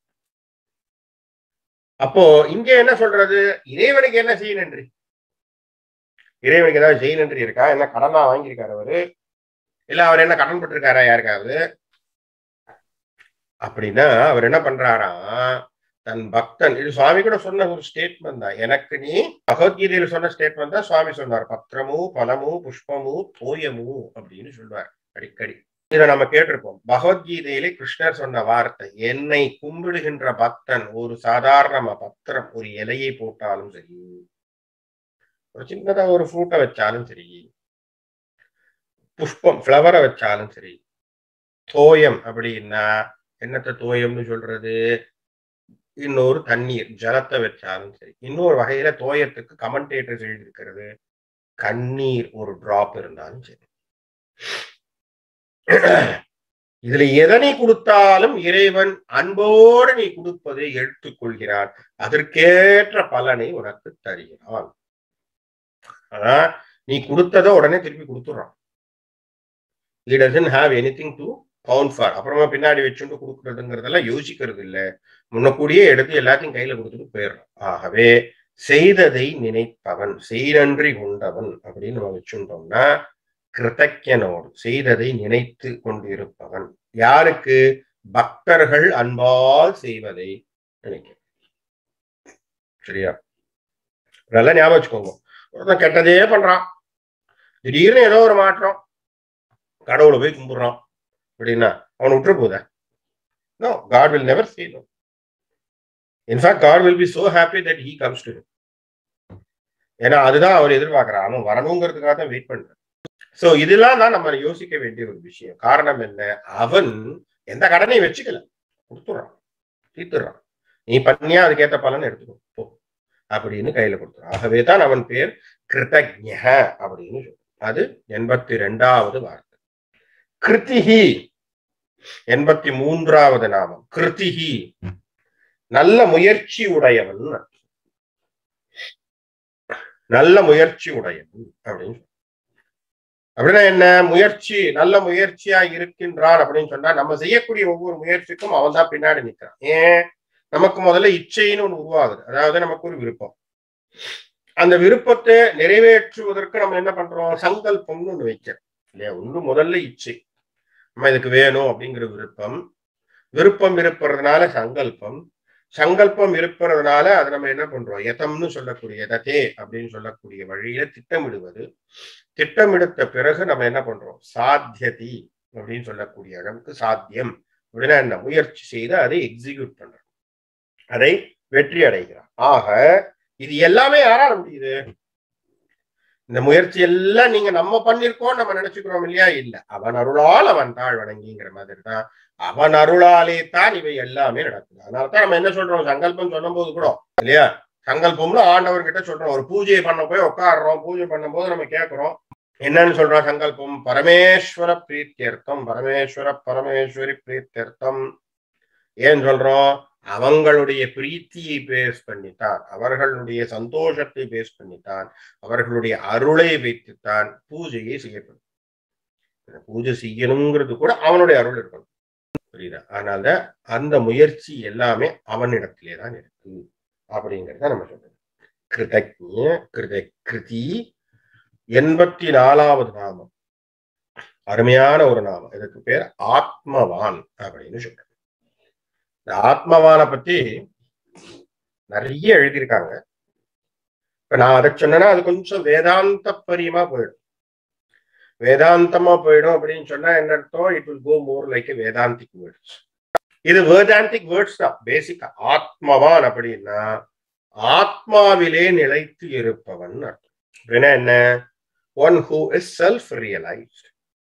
அப்போ இங்க என்ன சொல்றது, இறைவனுக்கு என்ன செய் நன்றி? இறைவனுக்கு ஏதாவது செய் நன்றி இருக்கா? என்ன கடனா வாங்கியிருக்காரு அவரு, இல்ல அவர் என்ன கடன் பட்டிருக்காரா யாருக்காவது அப்படின்னா அவர் என்ன பண்றாராம், தன் பக்தன், இது சுவாமி கூட சொன்ன ஒரு ஸ்டேட்மெண்ட் தான், எனக்கு நீ பகவத்கீதையில சொன்ன ஸ்டேட்மெண்ட் தான் சுவாமி சொன்னார், பத்திரமு பலமு புஷ்பமு தோயமு அப்படின்னு சொல்லுவார் அடிக்கடி. இதை நம்ம கேட்டிருப்போம். பகவத்கீதையிலே கிருஷ்ணர் சொன்ன வார்த்தை, என்னை கும்பிடுகின்ற பக்தன் ஒரு சாதாரண பத்திரம் ஒரு இலையை போட்டாலும் சரி, ஒரு சின்னதா ஒரு ஃப்ரூட்டை வச்சாலும் சரி, புஷ்பம் ஃப்ளவரை வச்சாலும் சரி, தோயம் அப்படின்னா என்னத்த தோயம்னு சொல்றது, இன்னொரு தண்ணீர் ஜலத்தை வச்சாலும் சரி, இன்னொரு வகையில தோயத்துக்கு கமெண்டேட்டர்ஸ் எழுதியிருக்கிறது கண்ணீர் ஒரு டிராப் இருந்தாலும் சரி. இதுல எதனை கொடுத்தாலும் இறைவன் அன்போடு நீ கொடுப்பதை எடுத்துக்கொள்கிறான், அதற்கேற்ற பலனை உனக்கு தருகிறான். அதான் நீ கொடுத்ததை உடனே திருப்பி கொடுத்துறான். He doesn't have anything to count for. அப்புறமா பின்னாடி வச்சுட்டு கொடுக்கறதுங்கிறதெல்லாம் யோசிக்கிறது இல்லை, முன்னக்கூடியே எடுத்து எல்லாத்தையும் கையில கொடுத்துட்டு போயிடுறான். ஆகவே செய்ததை நினைப்பவன் செய்நன்றி கொண்டவன் அப்படின்னு நம்ம வச்சுட்டோம்னா கிருதஜ்ஞனோடு செய்ததை நினைத்து கொண்டிருப்பவன். யாருக்கு? பக்தர்கள் அன்பால் செய்வதை நினைக்க. சரியா? நல்லா ஞாபகம் வச்சுக்கோங்க. ஒருத்தன் கெட்டதே பண்றான், திடீர்னு ஏதோ ஒரு மாற்றம், கடவுளை போய் கும்பிடுறான் அப்படின்னா அவன் விட்டுற போதா? No, God will never say no. In fact, God will be so happy that he comes to him. ஏன்னா அதுதான் அவர் எதிர்பார்க்கிறான், அவன் வரணுங்கிறதுக்காக தான் வெயிட் பண்றான். சோ இதெல்லாம் தான் நம்ம யோசிக்க வேண்டிய ஒரு விஷயம். காரணம் என்ன? அவன் எந்த கடனையும் வச்சுக்கல, கொடுத்துறான், தீர்த்துறான். நீ பண்ணியா அதுக்கேற்ற பலன் எடுத்துக்கோ போ அப்படின்னு கையில கொடுத்துறான். ஆகவேதான் அவன் பேர் கிருதஜ்ஞ அப்படின்னு சொல்றான். அது எண்பத்தி ரெண்டாவது வார்த்தை. கிருதிஹி எண்பத்தி மூன்றாவது நாமம். கிருதிஹி நல்ல முயற்சி உடையவன், நல்ல முயற்சி உடையவன் அப்படின்னு. அப்படின்னா என்ன? முயற்சி நல்ல முயற்சியா இருக்கின்றான் அப்படின்னு சொன்னா நம்ம செய்யக்கூடிய ஒவ்வொரு முயற்சிக்கும் அவன் தான் பின்னாடி நிற்கிறான். ஏன்? நமக்கு முதல்ல இச்சைன்னு ஒண்ணு உருவாகுது, அதாவது நமக்கு ஒரு விருப்பம். அந்த விருப்பத்தை நிறைவேற்றுவதற்கு நம்ம என்ன பண்றோம்? சங்கல்பம்னு ஒண்ணு வைக்கிறோம் இல்லையா? ஒன்று முதல்ல இச்சை, நம்ம இதுக்கு வேணும் அப்படிங்கிற விருப்பம். விருப்பம் இருப்பதுனால சங்கல்பம், சங்கல்பம் இருப்பதுனால அதை நம்ம என்ன பண்றோம்? யதம்னு சொல்லக்கூடிய யததே அப்படின்னு சொல்லக்கூடிய வழியில திட்டமிடுவது. திட்டமிடுத்த பிறகு நம்ம என்ன பண்றோம்? சாத்தியதி அப்படின்னு சொல்லக்கூடிய அளவுக்கு சாத்தியம் அப்படின்னா என்ன? முயற்சி செய்து அதை எக்ஸிக்யூட் பண்றோம், அதை வெற்றி அடைகிறான். ஆக இது எல்லாமே யாரால முடியுது? இந்த முயற்சி எல்லாம் நீங்க நம்ம பண்ணிருக்கோம் நம்ம நினைச்சுக்கிறோம் இல்லையா? இல்ல, அவன் அருளால் அவன் தாழ் வணங்கிங்கிற மாதிரி தான். அவன் அருளாலே தான் இவை எல்லாமே நடக்குது. அதனாலதான் நம்ம என்ன சொல்றோம்? சங்கல்பம் சொல்லும் போது கூட இல்லையா, சங்கல்பம்னு ஆண்டவர்கிட்ட சொல்றோம். ஒரு பூஜையை பண்ண போய் உட்காடுறோம், பூஜை பண்ணும் போது நம்ம கேட்கிறோம், என்னன்னு சொல்றோம்? சங்கல்பம் பரமேஸ்வர பிரீத்தியர்த்தம், பரமேஸ்வர பரமேஸ்வரி பிரீத்தியர்த்தம். ஏன் சொல்றோம்? அவங்களுடைய பிரீத்தியை பேஸ் பண்ணித்தான், அவர்களுடைய சந்தோஷத்தை பேஸ் பண்ணித்தான், அவர்களுடைய அருளை வைத்துத்தான் பூஜையை செய்யப்படும். பூஜை செய்யணுங்கிறது கூட அவனுடைய அருள் இருக்கணும், புரியுதா? அதனால அந்த முயற்சி எல்லாமே அவனிடத்திலே தான் இருக்கு அப்படிங்கிறத நம்ம சொல்றோம். கிருதஜ்ஞ கிருத கிருதி எண்பத்தி நாலாவது நாமம், அருமையான ஒரு நாமம். இதுக்கு பேர் ஆத்மவான் அப்படின்னு சொல்றோம். இந்த ஆத்மவானை பத்தி நிறைய எழுதியிருக்காங்க. இப்ப நான் அதை சொன்னேன்னா அது கொஞ்சம் வேதாந்த பரியமா போயிடும். வேதாந்தமா போயிடும் அப்படின்னு சொன்னா என்ன அர்த்தம்? It will go more like a Vedantic words. இது வேதாந்திக் வேர்ட்ஸ் தான் பேசிக்கா. ஆத்மவான் அப்படின்னா ஆத்மாவிலே நிலைத்து இருப்பவன் அர்த்தம். அப்படின்னா என்ன? One who is self realised,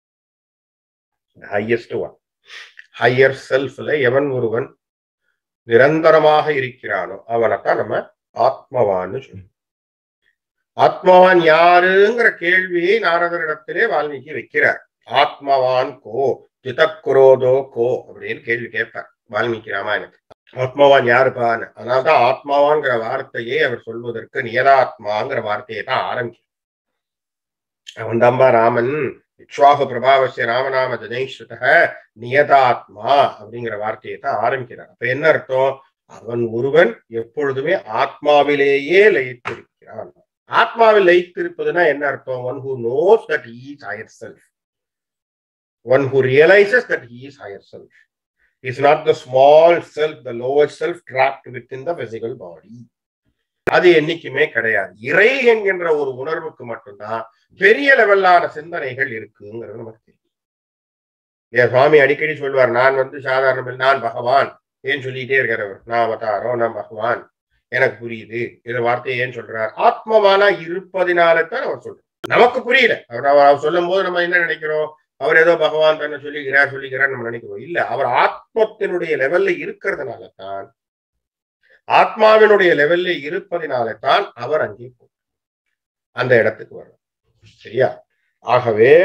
highest one. Higher செல்ஃப்ல எவன் ஒருவன் நிரந்தரமாக இருக்கிறானோ அவனைத்தான் நம்ம ஆத்மவான்னு சொல்றோம். ஆத்மவான் யாருங்கிற கேள்வியை நாரதரிடத்திலே வால்மீகி வைக்கிறார். ஆத்மவான் கோ திதக்குரோதோ கோ அப்படின்னு கேள்வி கேட்பார் வால்மீகி ராமாயணத்தில். ஆத்மவான் யாருப்பான்னு. அதனால்தான் ஆத்மாவான்கிற வார்த்தையை அவர் சொல்வதற்கு நியதாத்மாங்கிற வார்த்தையை தான் ஆரம்பிக்கிறார். அவன் தான்பா ராமன். இக்ஷ்வாகு பிரபாவசிய ராமநாம ஜனைஸ்ருத நியதாத்மா அப்படிங்கிற வார்த்தையை தான் ஆரம்பிக்கிறார். அப்ப என்ன அர்த்தம்? அவன் ஒருவன் எப்பொழுதுமே ஆத்மாவிலேயே லயித்திருக்கிறான். ஆத்மாவில் லயித்திருப்பதுன்னா என்ன அர்த்தம்? One who knows that he is higher self, one who realises that he is higher self. Is not the small self, the lower self trapped within the physical body. அது என்னைக்குமே கிடையாது. இறை என்கின்ற ஒரு உணர்வுக்கு மட்டும்தான் பெரிய லெவலான சிந்தனைகள் இருக்குங்கிறது நமக்கு தெரியும். என் சுவாமி அடிக்கடி சொல்வார், நான் வந்து சாதாரண நான் பகவான் ஏன் சொல்லிட்டே இருக்கிறவர், நான் அவதாரம், நான் பகவான், எனக்கு புரியுது. இந்த வார்த்தையை ஏன் சொல்றார்? ஆத்மவானா இருப்பதினால்தான் அவர் சொல்றார். நமக்கு புரியல. அவர் அவர் சொல்லும் போது நம்ம என்ன நினைக்கிறோம்? அவர் ஏதோ பகவான் தன்னை சொல்லிக்கிறார் சொல்லிக்கிறார் நம்ம நினைக்கிறோம். இல்ல, அவர் ஆத்மத்தினுடைய லெவல்ல இருக்கிறதுனால தான், ஆத்மாவினுடைய லெவல்ல இருப்பதினால தான் அவர் அங்கே அந்த இடத்துக்கு வரும். சரியா? ஆகவே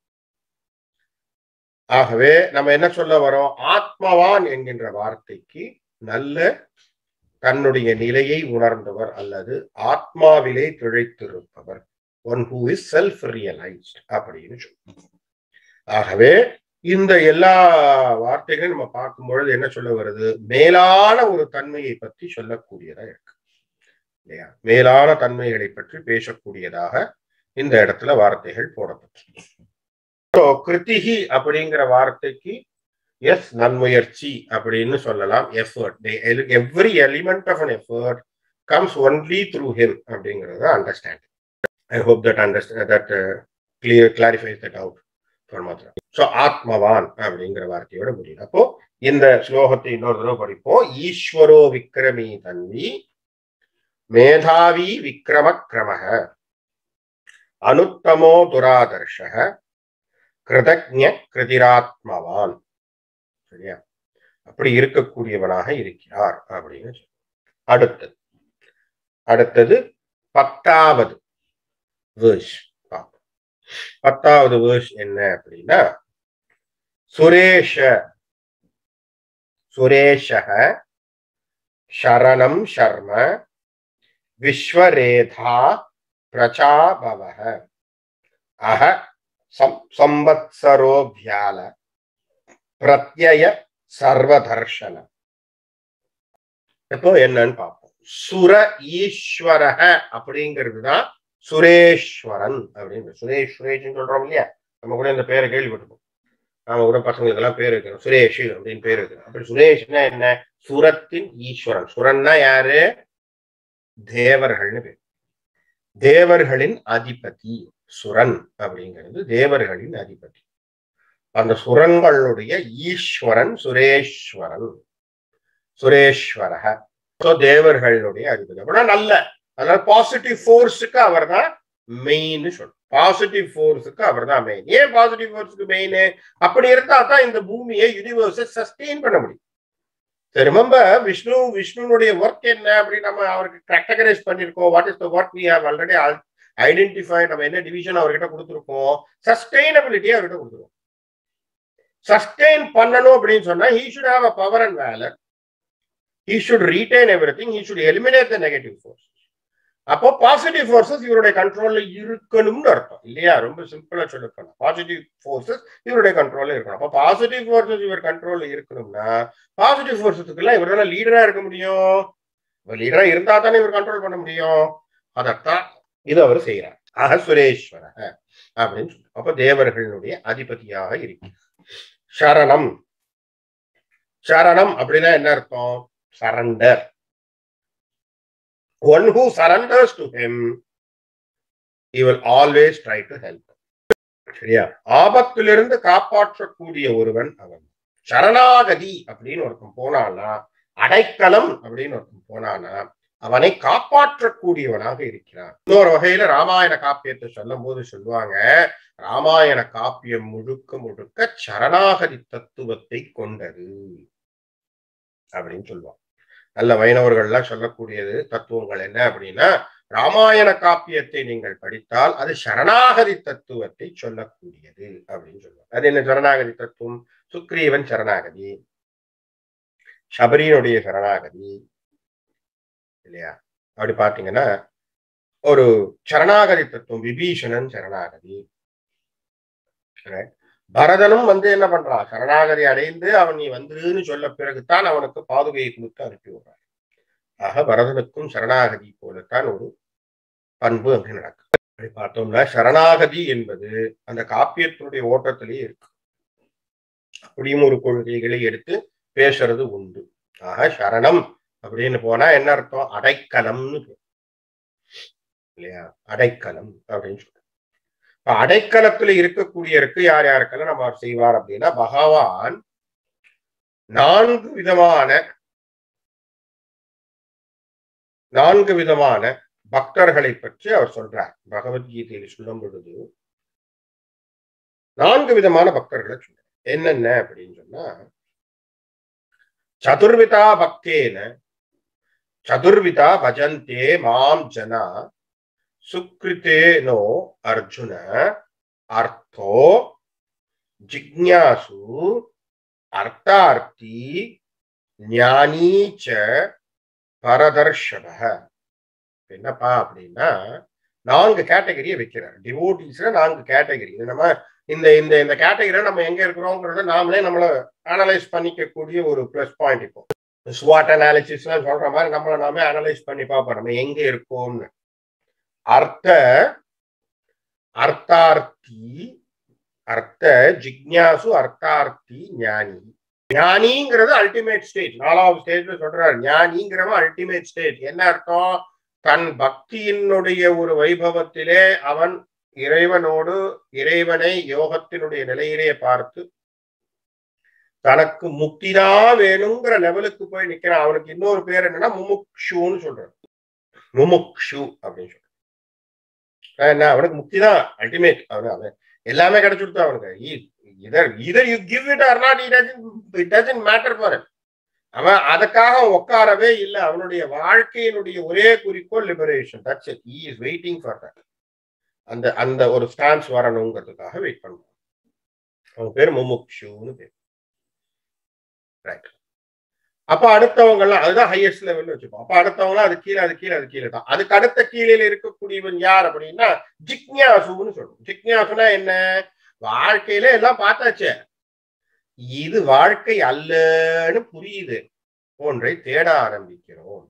ஆகவே நம்ம என்ன சொல்ல வரோம்? ஆத்மவான் என்கின்ற வார்த்தைக்கு நல்ல தன்னுடைய நிலையை உணர்ந்தவர் அல்லது ஆத்மாவிலே திளைத்திருப்பவர், one who is self realised அப்படின்னு சொல்லுவோம். ஆகவே இந்த எல்லா வார்த்தைகளும் நம்ம பார்க்கும் பொழுது என்ன சொல்ல வருது? மேலான ஒரு தன்மையை பற்றி சொல்லக்கூடியதா இருக்கு இல்லையா? மேலான தன்மைகளை பற்றி பேசக்கூடியதாக இந்த இடத்துல வார்த்தைகள் போடப்பட்டு. கிருத்திகி அப்படிங்கிற வார்த்தைக்கு எஸ் நன்முயற்சி அப்படின்னு சொல்லலாம். Effort, every element of an effort comes only through him அப்படிங்கிறது understanding. I hope that understand that clear clarifies that out for மாத்ரா. ஸோ ஆத்மவான் அப்படிங்கிற வார்த்தையோட முடியும். அப்போ இந்த ஸ்லோகத்தை இன்னொரு தடவை படிப்போம். ஈஸ்வரோ விக்ரமி தன்வி மேதாவி விக்ரம கிரமஹ அனுத்தமோ துராதர்ஷஹ கிருதஜ்ஞ கிருதிராத்மவான். சரியா? அப்படி இருக்கக்கூடியவனாக இருக்கிறார் அப்படின்னு சொல்லு. அடுத்தது அடுத்தது பத்தாவது வேர்ஸ். பத்தாவது வேர்ஸ் என்ன அப்படின்னா, சுரேஷ சுரேஷக சரணம் சர்ம விஸ்வரேதா பிரசாபவஹ அஹ சம்பத்சரோபியால பிரத்யய சர்வதர்ஷன. இப்போ என்னன்னு பார்ப்போம். சுர ஈஸ்வரக அப்படிங்கிறதுதான் சுரேஸ்வரன் அப்படின்னு. சுரேஷ் சுரேஷ்னு சொல்றோம் இல்லையா? நம்ம கூட இந்த பேரை கேள்விப்பட்டிருக்கோம். நாம கூட பசங்களுக்கு எல்லாம் பேர் வைக்கிறோம், சுரேஷ் அப்படின்னு பேர் வைக்கிறோம். அப்படி சுரேஷ்னா என்ன? சுரத்தின் ஈஸ்வரன். சுரன்னா யாரு? தேவர்கள்னு பேர். தேவர்களின் அதிபதி சுரன் அப்படிங்கிறது தேவர்களின் அதிபதி. அந்த சுரங்களுடைய ஈஸ்வரன் சுரேஸ்வரன், சுரேஸ்வரக. தேவர்களுடைய அதிபதி அப்படின்னா நல்ல, அதனால பாசிட்டிவ் ஃபோர்ஸுக்கு அவர் தான் மெயின் சொல்றோம். பாசிட்டிவ் ஃபோர்ஸுக்கு அவர் தான் மெயின். ஏன் பாசிட்டிவ் ஃபோர்ஸுக்கு மெயின்? அப்படி இருந்தா தான் இந்த பூமியை யூனிவர்ஸை சஸ்டெயின் பண்ண முடியும். ரிமெம்பர், விஷ்ணு விஷ்ணுனுடைய ஒர்க் என்ன அப்படின்னு நம்ம அவருக்கு கேட்டகரைஸ் பண்ணிருக்கோம். What is the work we have already identify. நம்ம என்ன டிவிஷன் அவர்கிட்ட கொடுத்துருக்கோம்? சஸ்டெயினபிலிட்டியை அவர்கிட்ட கொடுத்துருக்கோம். சஸ்டெயின் பண்ணணும் அப்படின்னு சொன்னா he should have a power and valor. He should retain everything. He should eliminate the negative forces. அப்போ பாசிட்டிவ் ஃபோர்ஸஸ் இவருடைய கண்ட்ரோல்ல இருக்கணும்னு அர்த்தம் இல்லையா? ரொம்ப சிம்பிளா சொல்லணும். பாசிட்டிவ் ஃபோர்ஸஸ் இவருடைய கண்ட்ரோல்ல இருக்கணும். அப்போ பாசிட்டிவ் ஃபோர்ஸஸ் இவர் கண்ட்ரோல்ல இருக்கணும்னா பாசிட்டிவ் ஃபோர்ஸஸுக்குலாம் இவர் தானே லீடரா இருக்க முடியும். லீடரா இருந்தா தானே இவர் கண்ட்ரோல் பண்ண முடியும். அதத்தான் இது அவர் செய்யறார். அகசுரேஸ்வர அப்படின்னு சொல்லி. அப்ப தேவர்களுடைய அதிபதியாக இருக்கிறார். சரணம். சரணம் அப்படின்னா என்ன அர்த்தம்? Surrender. One who surrenders to him, he will always try to help. சரியா? ஆபத்திலிருந்து காப்பாற்றக்கூடிய ஒருவன் அவன். சரணாகதி அப்படின்னு ஒருத்தன் போனானா, அடைக்கலம் அப்படின்னு ஒருத்தன் போனானா, அவனை காப்பாற்றக்கூடியவனாக இருக்கிறான். இன்னொரு வகையில ராமாயண காப்பியத்தை சொல்லும் போது சொல்லுவாங்க, ராமாயண காப்பியம் முழுக்க முழுக்க சரணாகதி தத்துவத்தை கொண்டது அப்படின்னு சொல்லுவாங்க. நல்ல வைணவர்கள்லாம் சொல்லக்கூடியது தத்துவங்கள் என்ன அப்படின்னா, ராமாயண காப்பியத்தை நீங்கள் படித்தால் அது சரணாகதி தத்துவத்தை சொல்லக்கூடியது அப்படின்னு சொல்லுவாங்க. அது என்ன சரணாகதி தத்துவம்? சுக்ரீவன் சரணாகதி, சபரியினுடைய சரணாகதி இல்லையா? அப்படி பாத்தீங்கன்னா ஒரு சரணாகதி தத்துவம். விபீஷணன் சரணாகதி. பரதனும் வந்து என்ன பண்றான்? சரணாகதி அடைந்து அவன் நீ வந்துருன்னு சொல்ல பிறகுதான் அவனுக்கு பாதுகையை கொடுத்து அனுப்பி விடுறான். ஆக பரதனுக்கும் சரணாகதி போலத்தான் ஒரு பண்பு அங்கு நடக்கும். அப்படி பார்த்தோம்னா சரணாகதி என்பது அந்த காப்பியத்தினுடைய ஓட்டத்திலேயே இருக்கு. அப்படியும் ஒரு கொள்கைகளை எடுத்து பேசுறது உண்டு. ஆக சரணம் அப்படின்னு போனா என்ன அர்த்தம்? அடைக்கலம்னு இல்லையா? அடைக்கலம் அப்படின்னு சொல்ற. அடைக்கலத்துல இருக்கக்கூடியருக்கு யார் யாருக்கெல்லாம் நம்ம செய்வார் அப்படின்னா பகவான் நான்கு விதமான நான்கு விதமான பக்தர்களை பற்றி அவர் சொல்றார். பகவத்கீதையில் சொல்லும் பொழுது நான்கு விதமான பக்தர்களை சொல்றார். என்னென்ன அப்படின்னு சொன்னா, சதுர்விதா பக்தேன சதுர்விதா பஜந்தே மாம் ஜனா சுக்ரிதேனோ அர்ஜுன அர்த்தோ ஜிக்ஞாசு அர்த்தார்த்தி ஞானீச்ச பரதர்ஷப. என்னப்பா அப்படின்னா நான்கு கேட்டகரியை வைக்கிறார். டிவோட்டிஸ்ல நான்கு கேட்டகரி. நம்ம இந்த இந்த இந்த கேட்டகரியில நம்ம எங்க இருக்கிறோங்கிறத நாமளே நம்மள அனலைஸ் பண்ணிக்கக்கூடிய ஒரு பிளஸ் பாயிண்ட். இப்போ ஸ்வாட் அனாலிசிஸ் எல்லாம் சொல்ற மாதிரி நம்மள நாமே அனலைஸ் பண்ணி பார்ப்போம் நம்ம எங்க இருக்கோம்னு. அர்த்த அர்த்தார்த்தி அர்த்த ஜிக்ஞாசு அர்த்தார்த்தி ஞானி. ஞானிங்கிறது அல்டிமேட் ஸ்டேஜ். நாலாவது ஸ்டேஜ்ல சொல்றாரு ஞானிங்கிறவன் அல்டிமேட் ஸ்டேஜ். என்ன அர்த்தம்? தன் பக்தியினுடைய ஒரு வைபவத்திலே அவன் இறைவனோடு இறைவனை யோகத்தினுடைய நிலையிலே பார்த்து தனக்கு முக்திதான் வேணுங்கிற லெவலுக்கு போய் நிக்கிறான். அவனுக்கு இன்னொரு பேர் என்னன்னா முமுக்ஷுன்னு சொல்றான். முமுக்ஷு அப்படின்னு சொல்றான். என்ன அவனுக்கு முக்திதான் அல்டிமேட். அவன் அவன் எல்லாமே கிடைச்சுடுத்து அவனுக்கு. either either you give it or not, it doesn't it doesn't matter for him. அவன் அதுக்காக உட்காரவே இல்லை. அவனுடைய வாழ்க்கையினுடைய ஒரே குறிக்கோள் liberation. That's it. he is waiting for that. அந்த அந்த ஒரு ஸ்டான்ஸ் வரணுங்கிறதுக்காக வெயிட் பண்ணுவான். அவன் பேர் முமுக்ஷுன்னு பேர். ரைட். அப்ப அடுத்தவங்க எல்லாம் அதுதான் ஹையஸ்ட் லெவல் வச்சுப்போம். அப்ப அடுத்தவங்க எல்லாம் அது கீழே அது கீழே அது கீழே தான். அதுக்கு அடுத்த கீழே இருக்கக்கூடியவன் யார் அப்படின்னா ஜிக்ஞாசுன்னு சொல்றோம். ஜிக்ஞாசுனா என்ன? வாழ்க்கையில எல்லாம் பார்த்தாச்சு, இது வாழ்க்கை அல்லன்னு புரியுது, ஒன்றை தேட ஆரம்பிக்கிறோம்.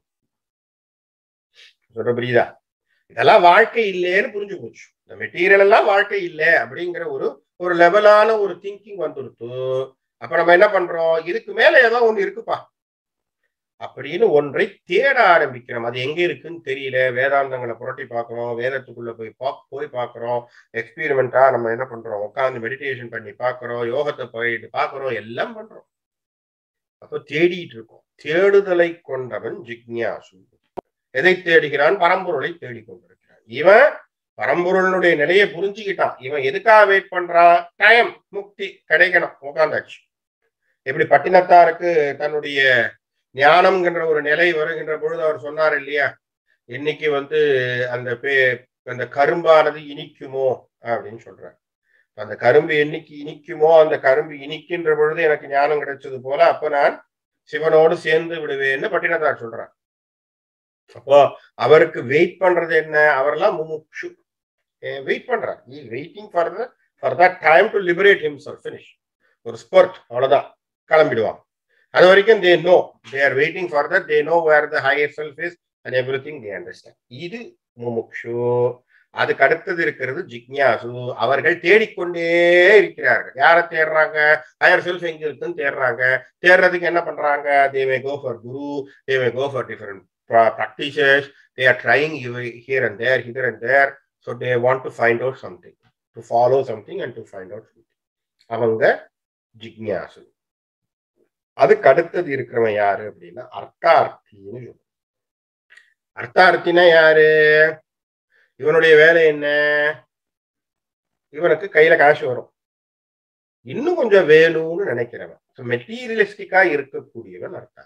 சொல்ற புரியுதா? இதெல்லாம் வாழ்க்கை இல்லைன்னு புரிஞ்சு போச்சு. இந்த மெட்டீரியல் எல்லாம் வாழ்க்கை இல்லை அப்படிங்கிற ஒரு ஒரு லெவலான ஒரு திங்கிங் வந்துடுத்து. அப்ப நம்ம என்ன பண்றோம்? இதுக்கு மேல ஏதோ ஒண்ணு இருக்குப்பா அப்படின்னு ஒன்றை தேட ஆரம்பிக்கிறோம். அது எங்க இருக்குன்னு தெரியல. வேதாந்தங்களை புரட்டி பார்க்கிறோம், வேதத்துக்குள்ள போய் போய் பார்க்கிறோம், எக்ஸ்பீரிமெண்டா நம்ம என்ன பண்றோம், உட்காந்து மெடிடேஷன் பண்ணி பார்க்கிறோம், யோகத்தை போயிட்டு பார்க்கிறோம், எல்லாம் பண்றோம். அப்போ தேடிட்டு இருக்கோம். தேடுதலை கொண்டவன் ஜிக்ஞாசு. எதை தேடுகிறான்? பரம்பொருளை தேடிக்கொண்டிருக்கிறான். இவன் பரம்பொருளுடைய நிலையை புரிஞ்சுக்கிட்டான். இவன் எதுக்காக வெயிட் பண்றான்? டைம், முக்தி கிடைக்கணும், உட்காந்தாச்சு. எப்படி பட்டினத்தாருக்கு தன்னுடைய ஞானம்ங்கிற ஒரு நிலை வருகின்ற பொழுது அவர் சொன்னார் இல்லையா, என்னைக்கு வந்து அந்த பே அந்த கரும்பானது இனிக்குமோ அப்படின்னு சொல்றார். அந்த கரும்பு என்னைக்கு இனிக்குமோ அந்த கரும்பு இனிக்கின்ற பொழுது எனக்கு ஞானம் கிடைச்சது போல அப்ப நான் சிவனோடு சேர்ந்து விடுவேன்னு பட்டினத்தார் சொல்றார். அப்போ அவருக்கு வெயிட் பண்றது என்ன? அவரெல்லாம் முமுக்ஷு, வெயிட் பண்றார். he is waiting for the for that time to liberate himself. finish. ஒரு ஸ்போர்ட், அவ்வளவுதான், கிளம்பிடுவாங்க. அது வரைக்கும் they know, they are waiting for that, they know where the higher self is and everything they understand. இது முமுக்ஷு. அதுக்கு அடுத்தது இருக்கிறது ஜிக்ஞாசு. அவர்கள் தேடிக்கொண்டே இருக்கிறார்கள். யாரை தேடுறாங்க? ஹையர் செல்ஃப் எங்க இருக்குன்னு தேடுறாங்க. தேடுறதுக்கு என்ன பண்றாங்க? they may go for guru, they may go for different practitioners, they are trying here and there, here and there, so they want to find out something, to follow something and to find out something. அவங்க ஜிக்ஞாசு. அதுக்கு அடுத்தது இருக்கிறவன் யாரு அப்படின்னா அர்த்தார்த்தின்னு சொல்லுவோம். அர்த்தார்த்தினா யாரு? இவனுடைய வேலை என்ன? இவனுக்கு கையில காசு வரும், இன்னும் கொஞ்சம் வேணும்னு நினைக்கிறவன். மெட்டீரியலிஸ்டிக்கா இருக்கக்கூடியவன் அர்த்தார்த்தி.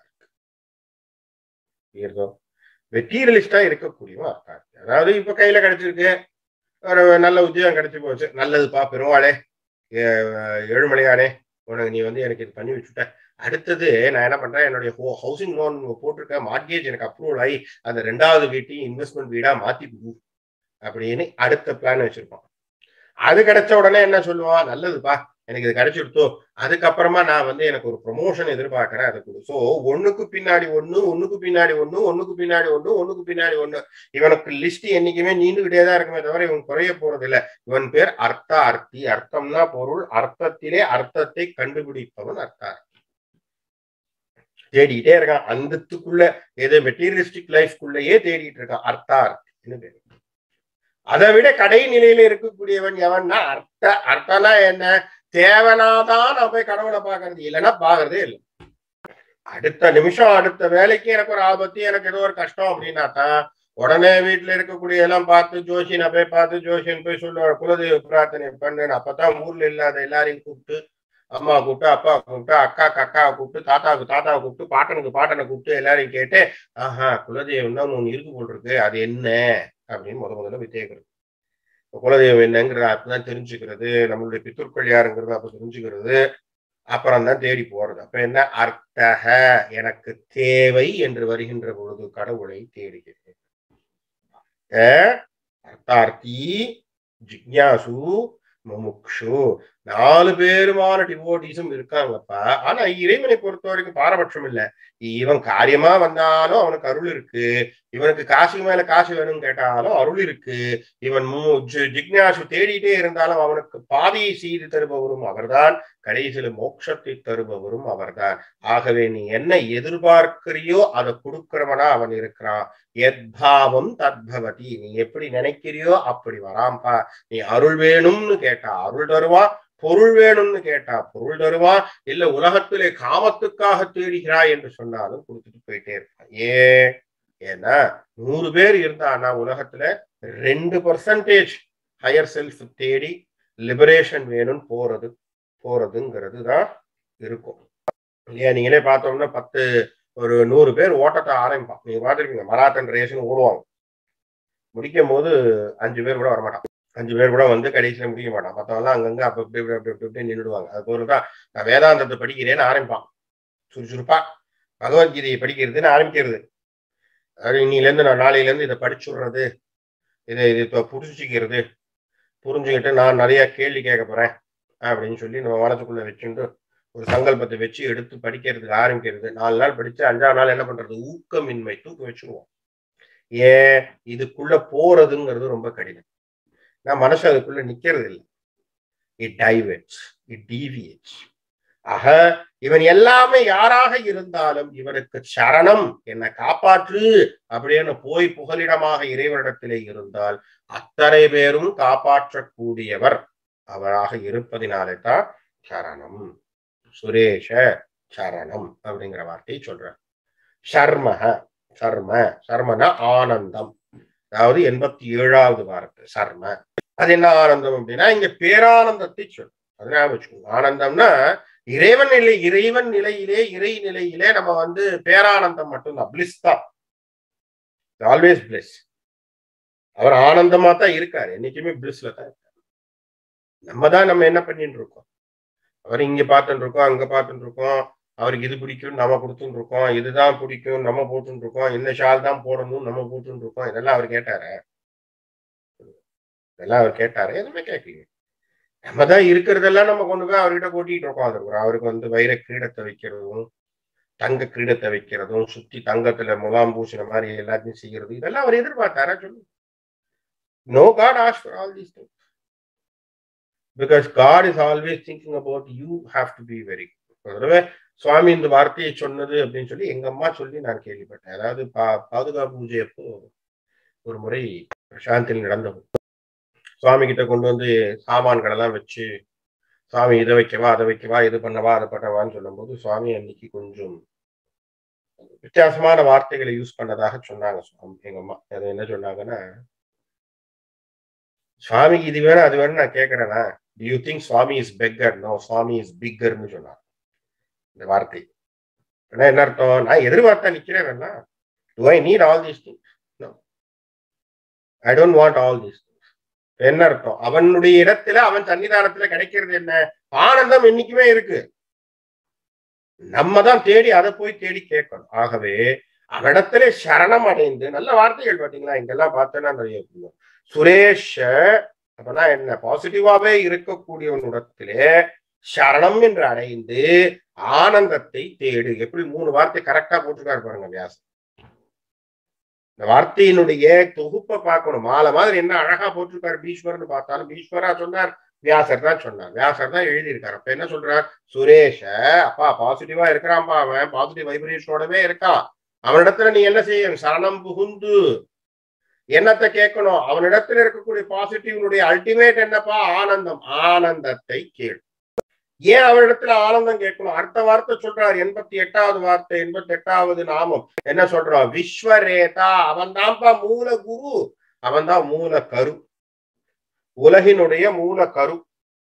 மெட்டீரியலிஸ்டா இருக்கக்கூடியவன் அர்த்தார்த்தி. அதாவது இப்ப கையில கிடைச்சிருக்கு, ஒரு நல்ல உத்தியோகம் கிடைச்சி போச்சு, நல்லதுப்பா பெருமாளே, ஏழுமலையானே, உனக்கு நீ வந்து எனக்கு இது பண்ணி வச்சுட்ட, அடுத்தது நான் என்ன பண்றேன், என்னுடைய ஹவுசிங் லோன் போட்டிருக்க மார்கேஜ் எனக்கு அப்ரூவல் ஆகி அந்த ரெண்டாவது வீட்டையும் இன்வெஸ்ட்மெண்ட் வீடா மாத்தி கொடு அப்படின்னு அடுத்த பிளான் வச்சிருப்பான். அது கிடைச்ச உடனே என்ன சொல்லுவான்? நல்லதுப்பா, எனக்கு இது கிடைச்சிடுத்தோ, அதுக்கப்புறமா நான் வந்து எனக்கு ஒரு ப்ரொமோஷன் எதிர்பார்க்கறேன், அதை கொடு. ஸோ ஒண்ணுக்கு பின்னாடி ஒண்ணு, ஒண்ணுக்கு பின்னாடி ஒண்ணு, ஒண்ணுக்கு பின்னாடி ஒண்ணு, ஒண்ணுக்கு பின்னாடி ஒண்ணு. இவனுக்கு லிஸ்ட் என்னைக்குமே நீண்டுகிட்டே தான் இருக்குமே தவிர இவன் குறைய போறது இல்லை. இவன் பேர் அர்த்தார்த்தி. அர்த்தம்னா பொருள், அர்த்தத்திலே அர்த்தத்தை கண்டுபிடிப்பவன் அர்த்தார்த்தி. தேடிட்டே இருக்கான், அந்தத்துக்குள்ள ஏதோ மெட்டீரியலிஸ்டிக் லைஃப்குள்ளேயே தேடிட்டு இருக்கான், அர்த்தார்த்தின்னு பேரு. அதை விட கடை நிலையில இருக்கக்கூடியவன் எவன்னா அர்த்த அர்த்தம்னா என்ன? தேவனாதான் நான் போய் கடவுளை பாக்குறது, இல்லைன்னா பாக்குறதே இல்லை. அடுத்த நிமிஷம் அடுத்த வேலைக்கு எனக்கு ஒரு ஆபத்து, எனக்கு ஏதோ ஒரு கஷ்டம் அப்படின்னாதான் உடனே வீட்டுல இருக்கக்கூடிய எல்லாம் பார்த்து ஜோசியனை போய் பார்த்து ஜோசியன் போய் சொல்லுவார் குலதெய்வ பிரார்த்தனை பண்ணுன்னு. அப்பதான் ஊர்ல இல்லாத எல்லாரையும் கூப்பிட்டு, அம்மா கூப்பிட்டு, அப்பா கூப்பிட்டு, அக்கா அக்காவை கூப்பிட்டு, தாத்தாவுக்கு தாத்தாவை கூப்பிட்டு, பாட்டனுக்கு பாட்டனை கூப்பிட்டு எல்லாரையும் கேட்டு, ஆஹா குலதெய்வம் தான் ஒண்ணு இருக்கு போல் இருக்கு, அது என்ன அப்படின்னு முத முதல்ல போய் கேட்கறது. குலதெய்வம் என்னங்கிறத அப்பதான் தெரிஞ்சுக்கிறது, நம்மளுடைய பித்தூர்கள் யாருங்கிறத அப்ப தெரிஞ்சுக்கிறது, அப்புறம் தான் தேடி போறது. அப்ப என்ன அர்த்தக, எனக்கு தேவை என்று வருகின்ற பொழுது கடவுளை தேடுகிறேன். அர்த்தார்த்தி, ஜிக்ஞாசு, முமுக்ஷு, நாலு பேருமான டிவோட்டிஸும் இருக்காங்கப்பா. ஆனா இறைவனை பொறுத்த வரைக்கும் பாரபட்சம் இல்லை. இவன் காரியமா வந்தாலும் அவனுக்கு அருள் இருக்கு, இவனுக்கு காசு மேல காசு வேணும்னு கேட்டாலும் அருள் இருக்கு, இவன் ஜிக்ஞாசு தேடிட்டே இருந்தாலும் அவனுக்கு பாதையை செய்து தருபவரும் அவர்தான், கடைசியில மோட்சத்தை தருபவரும் அவர்தான். ஆகவே நீ என்ன எதிர்பார்க்கிறியோ அதை கொடுக்கிறவனா அவன் இருக்கிறான். எத்பாவம் தத்பவதி, நீ எப்படி நினைக்கிறியோ அப்படி வராம்பா. நீ அருள் வேணும்னு கேட்டா அருள் தருவான், பொருள் வேணும்னு கேட்டா பொருள் தருவான், இல்ல உலகத்திலே காமத்துக்காக தேடுகிறாய் என்று சொன்னாலும் கொடுத்துட்டு போயிட்டே இருப்பான். ஏன்? ஏன்னா நூறு பேர் இருந்தானா உலகத்துல ரெண்டு பர்சன்டேஜ் ஹையர் செல்ஃப் தேடி லிபரேஷன் வேணும்னு போறது போறதுங்கிறது தான் இருக்கும். ஏன் நீங்களே பார்த்தோம்னா பத்து ஒரு நூறு பேர் ஓட்டத்தை ஆரம்பிப்பான். நீங்க பார்த்துருப்பீங்க, மராத்தன் ரேஸ்ன்னு ஓடுவாங்க. முடிக்கும் போது அஞ்சு பேர் கூட வரமாட்டான், அஞ்சு பேர் கூட வந்து கடைசியில முடிக்க மாட்டான். மற்றவெல்லாம் அங்கங்க அப்ப இப்படி இப்படி அப்படி இப்படி இப்படி நின்றுடுவாங்க. அது போலதான் நான் வேதாந்தத்தை படிக்கிறேன்னு ஆரம்பிப்பான், சுறுசுறுப்பா பகவத்கீதையை படிக்கிறதுன்னு ஆரம்பிக்கிறது. அது இன்னிலேருந்து நான் நாளையில இருந்து இதை படிச்சுடுறது, இதை இது புரிஞ்சுக்கிறது, புரிஞ்சுக்கிட்டு நான் நிறைய கேள்வி கேட்க போறேன் அப்படின்னு சொல்லி நம்ம மனசுக்குள்ள வச்சுட்டு ஒரு சங்கல்பத்தை வச்சு எடுத்து படிக்கிறதுக்கு ஆரம்பிக்கிறது. நாலு நாள் படிச்சு அஞ்சாறு நாள் என்ன பண்றது, ஊக்கமின்மை, தூக்க வச்சுருவோம். ஏன்? இதுக்குள்ள போறதுங்கிறது ரொம்ப கடினம். நான் மனசு அதுக்குள்ள நிக்கிறது இல்லை. It deviates, it deviates. ஆக இவன் எல்லாமே யாராக இருந்தாலும் இவனுக்கு சரணம், என்னை காப்பாற்று அப்படின்னு போய் புகலிடமாக இறைவனிடத்திலே இருந்தால் அத்தனை பேரும் காப்பாற்றக்கூடியவர் அவராக இருப்பதினாலே தான் சரணம். சுரேஷ சரணம் அப்படிங்கிற வார்த்தையை சொல்றார். சர்மஹ, சர்ம, சர்மனா ஆனந்தம், அதாவது எண்பத்தி ஏழாவது வார்த்தை சர்ம. அது என்ன ஆனந்தம் அப்படின்னா இங்க பேரானந்தத்தை சொல். அதனால வச்சுக்கோங்க, ஆனந்தம்னா இறைவன் நிலை, இறைவன் நிலையிலே இறை நிலையிலே நம்ம வந்து பேரானந்தம் மட்டும்தான், பிளிஸ் தான், ஆல்வேஸ் பிளிஸ். அவர் ஆனந்தமா தான் இருக்காரு, என்னைக்குமே பிளிஸ்ல தான் இருக்காரு. நம்ம தான் நம்ம என்ன பண்ணிட்டு இருக்கோம், அவர் இங்க பார்த்துட்டு இருக்கோம், அங்க பார்த்துட்டு இருக்கோம், அவருக்கு இது பிடிக்கும் நம்ம கொடுத்துட்டு இருக்கோம், இதுதான் பிடிக்கும் நம்ம போட்டுட்டு இருக்கோம், இந்த ஷால் தான் போடணும் நம்ம போட்டுட்டு இருக்கோம். இதெல்லாம் அவர் கேட்டாரு, இதெல்லாம் அவர் கேட்டாரு, எதுவுமே கேட்கல. நம்ம தான் இருக்கிறதெல்லாம் நம்ம கொண்டு போய் அவர்கிட்ட கூட்டிட்டு இருக்கோம். அது அவருக்கு வந்து வைர கிரீடத்தை வைக்கிறதும் தங்க கிரீடத்தை வைக்கிறதும் சுத்தி தங்கத்துல முலாம் பூசின மாதிரி எல்லாத்தையும் செய்யறது, இதெல்லாம் அவர் எதிர்பார்த்தாரா சொல்லு? No God asked for all these things. Because God is always thinking about you have to be very good. சுவாமி இந்த வார்த்தையை சொன்னது அப்படின்னு சொல்லி எங்க அம்மா சொல்லி நான் கேள்விப்பட்டேன். அதாவது பா பாதுகாப்பு பூஜை அப்போ ஒரு முறை சாந்தியில் நடந்தது. சுவாமி கிட்ட கொண்டு வந்து சாமான்கள் எல்லாம் வச்சு, சுவாமி இதை வைக்கவா அதை வைக்கவா இது பண்ணவா அதை பண்ணவான்னு சொல்லும் போது சுவாமி அன்னைக்கு கொஞ்சம் வித்தியாசமான வார்த்தைகளை யூஸ் பண்ணதாக சொன்னாங்க சுவாமி. எங்க அம்மா அதை என்ன சொன்னாங்கன்னா, சுவாமிக்கு இது வேணும் அது வேணும் நான் கேட்கிறேன்னா, do you think Swami is beggar? No, Swami is பிக்கர்னு சொன்னாங்க இந்த வார்த்தை. என்ன அர்த்தம்? நான் எதிர்பார்த்தா நிக்கிறேன், do I need all these things? No, I don't want all these things. என்ன அர்த்தம்? அவனுடைய இடத்துல அவன் சன்னிதானத்துல கிடைக்கிறது என்ன? ஆனந்தம் என்னைக்குமே இருக்கு. நம்ம தான் தேடி அதை போய் தேடி கேட்கணும். ஆகவே அவனிடத்துல சரணம் அடைந்து, நல்ல வார்த்தைகள் பார்த்தீங்களா இங்கெல்லாம் பார்த்தேன்னா நிறைய சுரேஷ அப்பனா என்ன, பாசிட்டிவாவே இருக்கக்கூடியவனிடத்திலே சரணம் என்று அடைந்து ஆனந்தத்தை தேடு. எப்படி மூணு வார்த்தை கரெக்டா போட்டுருக்காரு பாருங்க வியாசர். இந்த வார்த்தையினுடைய தொகுப்பை பார்க்கணும். மாலை மாதிரி என்ன அழகா போட்டிருக்காரு பீஷ்வர்னு பார்த்தாலும் பீஷ்வரா சொன்னார், வியாசர் தான் சொன்னார், வியாசர் தான் எழுதியிருக்காரு. அப்ப என்ன சொல்றார்? சுரேஷ அப்பா பாசிட்டிவா இருக்கிறான்பா, அவன் பாசிட்டிவ் வைப்ரேஷனோடவே இருக்கான், அவனிடத்துல நீ என்ன செய்ய? சரணம் புகுந்து என்னத்தை கேட்கணும்? அவனிடத்துல இருக்கக்கூடிய பாசிட்டிவ் அல்டிமேட் என்னப்பா? ஆனந்தம். ஆனந்தத்தை கேள். ஏன் அவனிடத்துல ஆனந்தம் கேட்கணும்? அடுத்த வார்த்தை சொல்றார், எண்பத்தி எட்டாவது வார்த்தை, எண்பத்தி எட்டாவது நாமம் என்ன சொல்றான்? விஸ்வரேதா. அவன் தான்ப்பா மூல குரு, அவன் தான் மூல கரு, உலகினுடைய மூல கரு.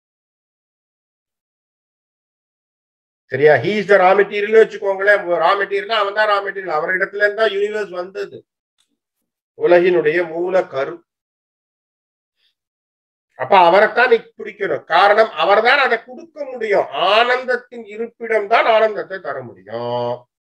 சரியா? He is the raw material வச்சுக்கோங்களேன். ரா மெட்டீரியல் அவன் தான் ரா மெட்டீரியல். அவரிடத்துல இருந்தா யூனிவர்ஸ் வந்தது. உலகினுடைய மூல கரு. அப்ப அவரைத்தான் நீ பிடிக்கணும். காரணம், அவர் தான் அதை கொடுக்க முடியும். ஆனந்தத்தின் இருப்பிடம் தான் ஆனந்தத்தை தர முடியும்.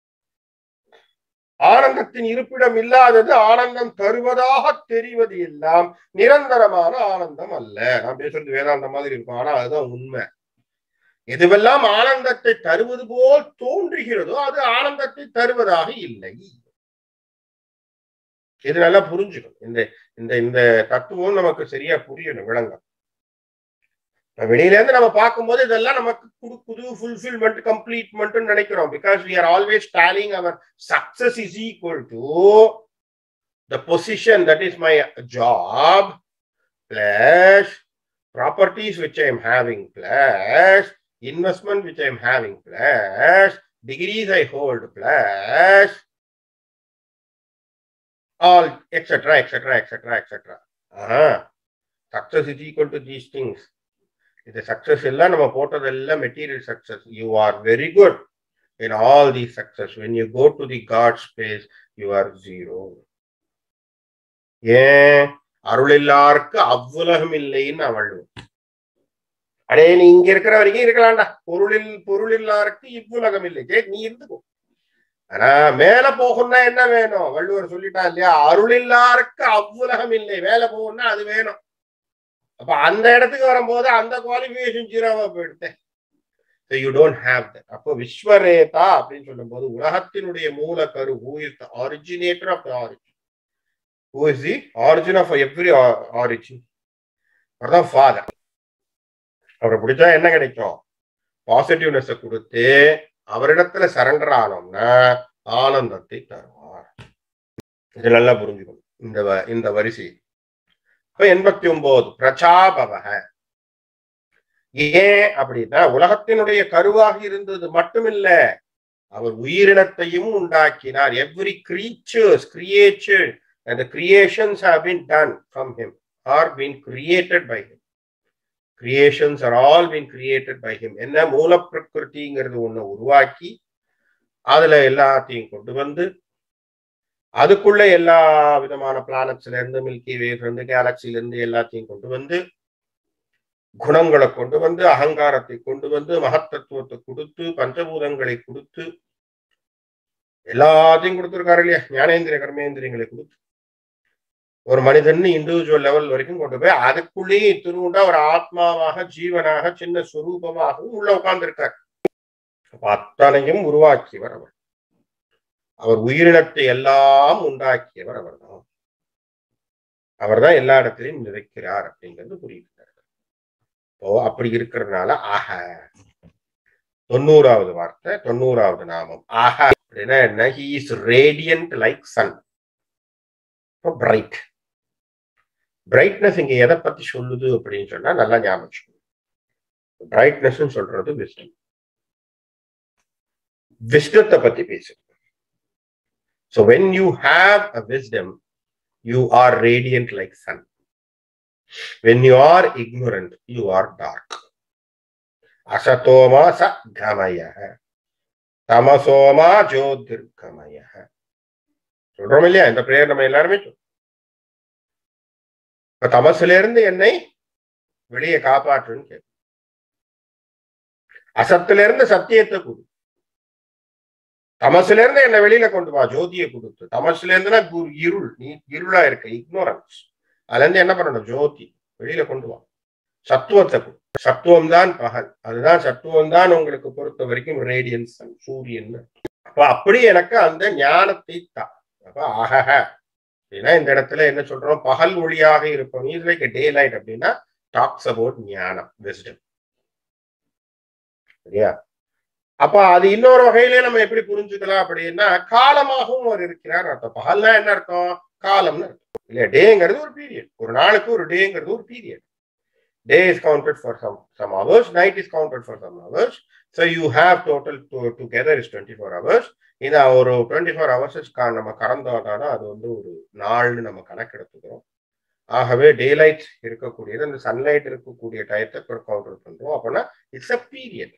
ஆனந்தத்தின் இருப்பிடம் இல்லாதது ஆனந்தம் தருவதாக தெரிவது எல்லாம் நிரந்தரமான ஆனந்தம் அல்ல. நான் பேசுறது வேதாந்த மாதிரி இருக்கும், ஆனா அதுதான் உண்மை. எதுவெல்லாம் ஆனந்தத்தை தருவது போல் தோன்றுகிறதோ அது ஆனந்தத்தை தருவதாக இல்லை. இது நல்லா புரிஞ்சுக்கணும். இந்த இந்த இந்த தத்துவம் நமக்கு சரியா புரியணும், விளங்கும். வெளியில இருந்து நம்ம பார்க்கும்போது இதெல்லாம் நமக்கு புது ஃபுல்ஃபில்மெண்ட், கம்ப்ளீட்மெண்ட் நினைக்கிறோம். Because we are always telling our success is equal to the position that is my job plus properties which I am having plus investment which I am having plus degrees I hold plus all etc etc etc etc. uh-huh. Success is equal to these things. The success illa nama potadella material success. You are very good in all these success. When you go to the God space, you are zero. ஏன்? அருளில்லாருக்கு அவ்வுலகம் இல்லைன்னு அவள். அடே, நீ இங்க இருக்கிற வரைக்கும் இருக்கலாம்டா. பொருளில் பொருளில்லாருக்கு இவ்வுலகம் இல்லை. ஜே, நீ இருந்துக்கோ. ஆனா மேல போகணும்னா என்ன வேணும்? வள்ளுவர் சொல்லிட்டா இல்லையா? அருளில்லாருக்கு அவ்வுலகம் இல்லை. மேல போகணும்னா அது வேணும். அப்ப அந்த இடத்துக்கு வரும்போது அந்த குவாலிஃபிகேஷன் ஜீரோவா போயிடுது. So you don't have that. அப்போ விஸ்வரேதா அப்படின்னு சொல்லும் போது உலகத்தினுடைய மூல கரு, who is the originator of the origin, who is the origin of every origin, அவர்தான் ஃபாதர். அவரை பிடிச்சா என்ன கிடைக்கும்? பாசிட்டிவ்னஸ் கொடுத்து அவரிடத்துல சரண்டர் ஆனோம்னா ஆனந்தத்தை தருவார். இது நல்லா புரிஞ்சுக்கணும் இந்த இந்த வரிசை. எண்பத்தி ஒன்பது பிரஜாபவக. ஏன் அப்படின்னா உலகத்தினுடைய கருவாக இருந்தது மட்டுமில்ல, அவர் உயிரினத்தையும் உண்டாக்கினார். Every creatures creature and the creations have been done from him or been created by him. Creations are all been created by him. என்ன? மூல பிரகிருதிங்கிறது ஒண்ணு உருவாக்கி அதுல எல்லாத்தையும் கொண்டு வந்து அதுக்குள்ள எல்லா விதமான பிளானட்ஸ்ல இருந்து, மில்கி வேல இருந்து, கேலக்சில இருந்து எல்லாத்தையும் கொண்டு வந்து குணங்களை கொண்டு வந்து அகங்காரத்தை கொண்டு வந்து மகத்தத்துவத்தை கொடுத்து பஞ்சபூதங்களை கொடுத்து எல்லாத்தையும் கொடுத்துருக்காரு இல்லையா? ஞானேந்திரிய கர்மேந்திரியங்களை கொடுத்து ஒரு மனிதன் இண்டிவிஜுவல் லெவல் வரைக்கும் கொண்டு போய் அதுக்குள்ளேயே திருவுண்டா ஒரு ஆத்மாவாக, ஜீவனாக, சின்ன ஸ்வரூபமாகவும் உள்ள உட்கார்ந்து இருக்கார். அப்ப அத்தனையும் உருவாக்கியவர் அவர். அவர் உயிரினத்தை எல்லாம் உண்டாக்கியவர் அவர் தான். அவர் தான் எல்லா இடத்திலையும் நிறைக்கிறார் அப்படிங்கிறது புரியுது. ஓ, அப்படி இருக்கிறதுனால ஆஹ. தொண்ணூறாவது வார்த்தை, தொண்ணூறாவது நாமம் ஆஹ அப்படின்னா என்ன? He is radiant like sun. Bright. Brightness இங்க எதை பத்தி சொல்லுது அப்படின்னு சொன்னா நல்லா ஞாபகம். பிரைட்னஸ் சொல்றது விஸ்டம். விஸ்டத்தை பத்தி பேசுது. So when you have a wisdom, you are radiant like sun. When you are ignorant, you are dark. Asatoma sa gamaya, tamasoma jyotirgamaya. சொல்றோம் இல்லையா? இந்த பிரேயர் நம்ம எல்லாருமே தமசுல இருந்து என்னை வெளியே காப்பாற்றுன்னு கேட்கும். அசத்துல இருந்து சத்தியத்தை கொடு. தமசுல இருந்து என்னை வெளியில கொண்டு வா, ஜோதியை கொடுத்து. தமசுல இருந்துன்னா இருள், நீ இருளா இருக்க, இக்னோரன்ஸ். அதுல இருந்து என்ன பண்ணணும்? ஜோதி வெளியில கொண்டு வா. சத்துவத்தை கொடு. சத்துவம் தான் பகல். அதுதான் சத்துவம் தான் உங்களுக்கு பொறுத்த வரைக்கும் ரேடியன்ஸ், சூரியன். அப்ப அப்படி எனக்கு அந்த ஞானத்தை தான். அப்ப அகஹ அப்படின்னா இந்த இடத்துல என்ன சொல்றோம்? பகல் ஒளியாக இருப்போம். இஸ் லைக் டே லைட் அப்படின்னா டாக்ஸ் அபவுட் ஞானம், விஸ்டம். சரியா? அப்ப அது இன்னொரு வகையிலே நம்ம எப்படி புரிஞ்சுக்கலாம் அப்படின்னா காலமாகவும் அவர் இருக்கிறார் அர்த்தம். பகல்னா என்ன அர்த்தம்? காலம்னு அர்த்தம் இல்லையா. டேங்கிறது ஒரு பீரியட், ஒரு நாளுக்கு ஒரு டேங்கிறது ஒரு period. Day is counted for some some hours, night is counted for some hours. So you have total to, together is twenty-four hours. இந்த ஒரு twenty-four hours நம்ம கடந்தாதான் அது வந்து ஒரு நாள்னு நம்ம கணக்கெடுத்துக்கிறோம். ஆகவே டேலைட் இருக்கக்கூடியது அந்த சன்லைட் இருக்கக்கூடிய டயத்தை கவுண்டர் பண்றோம். அப்படின்னா இட்ஸ் அ பீரியட்.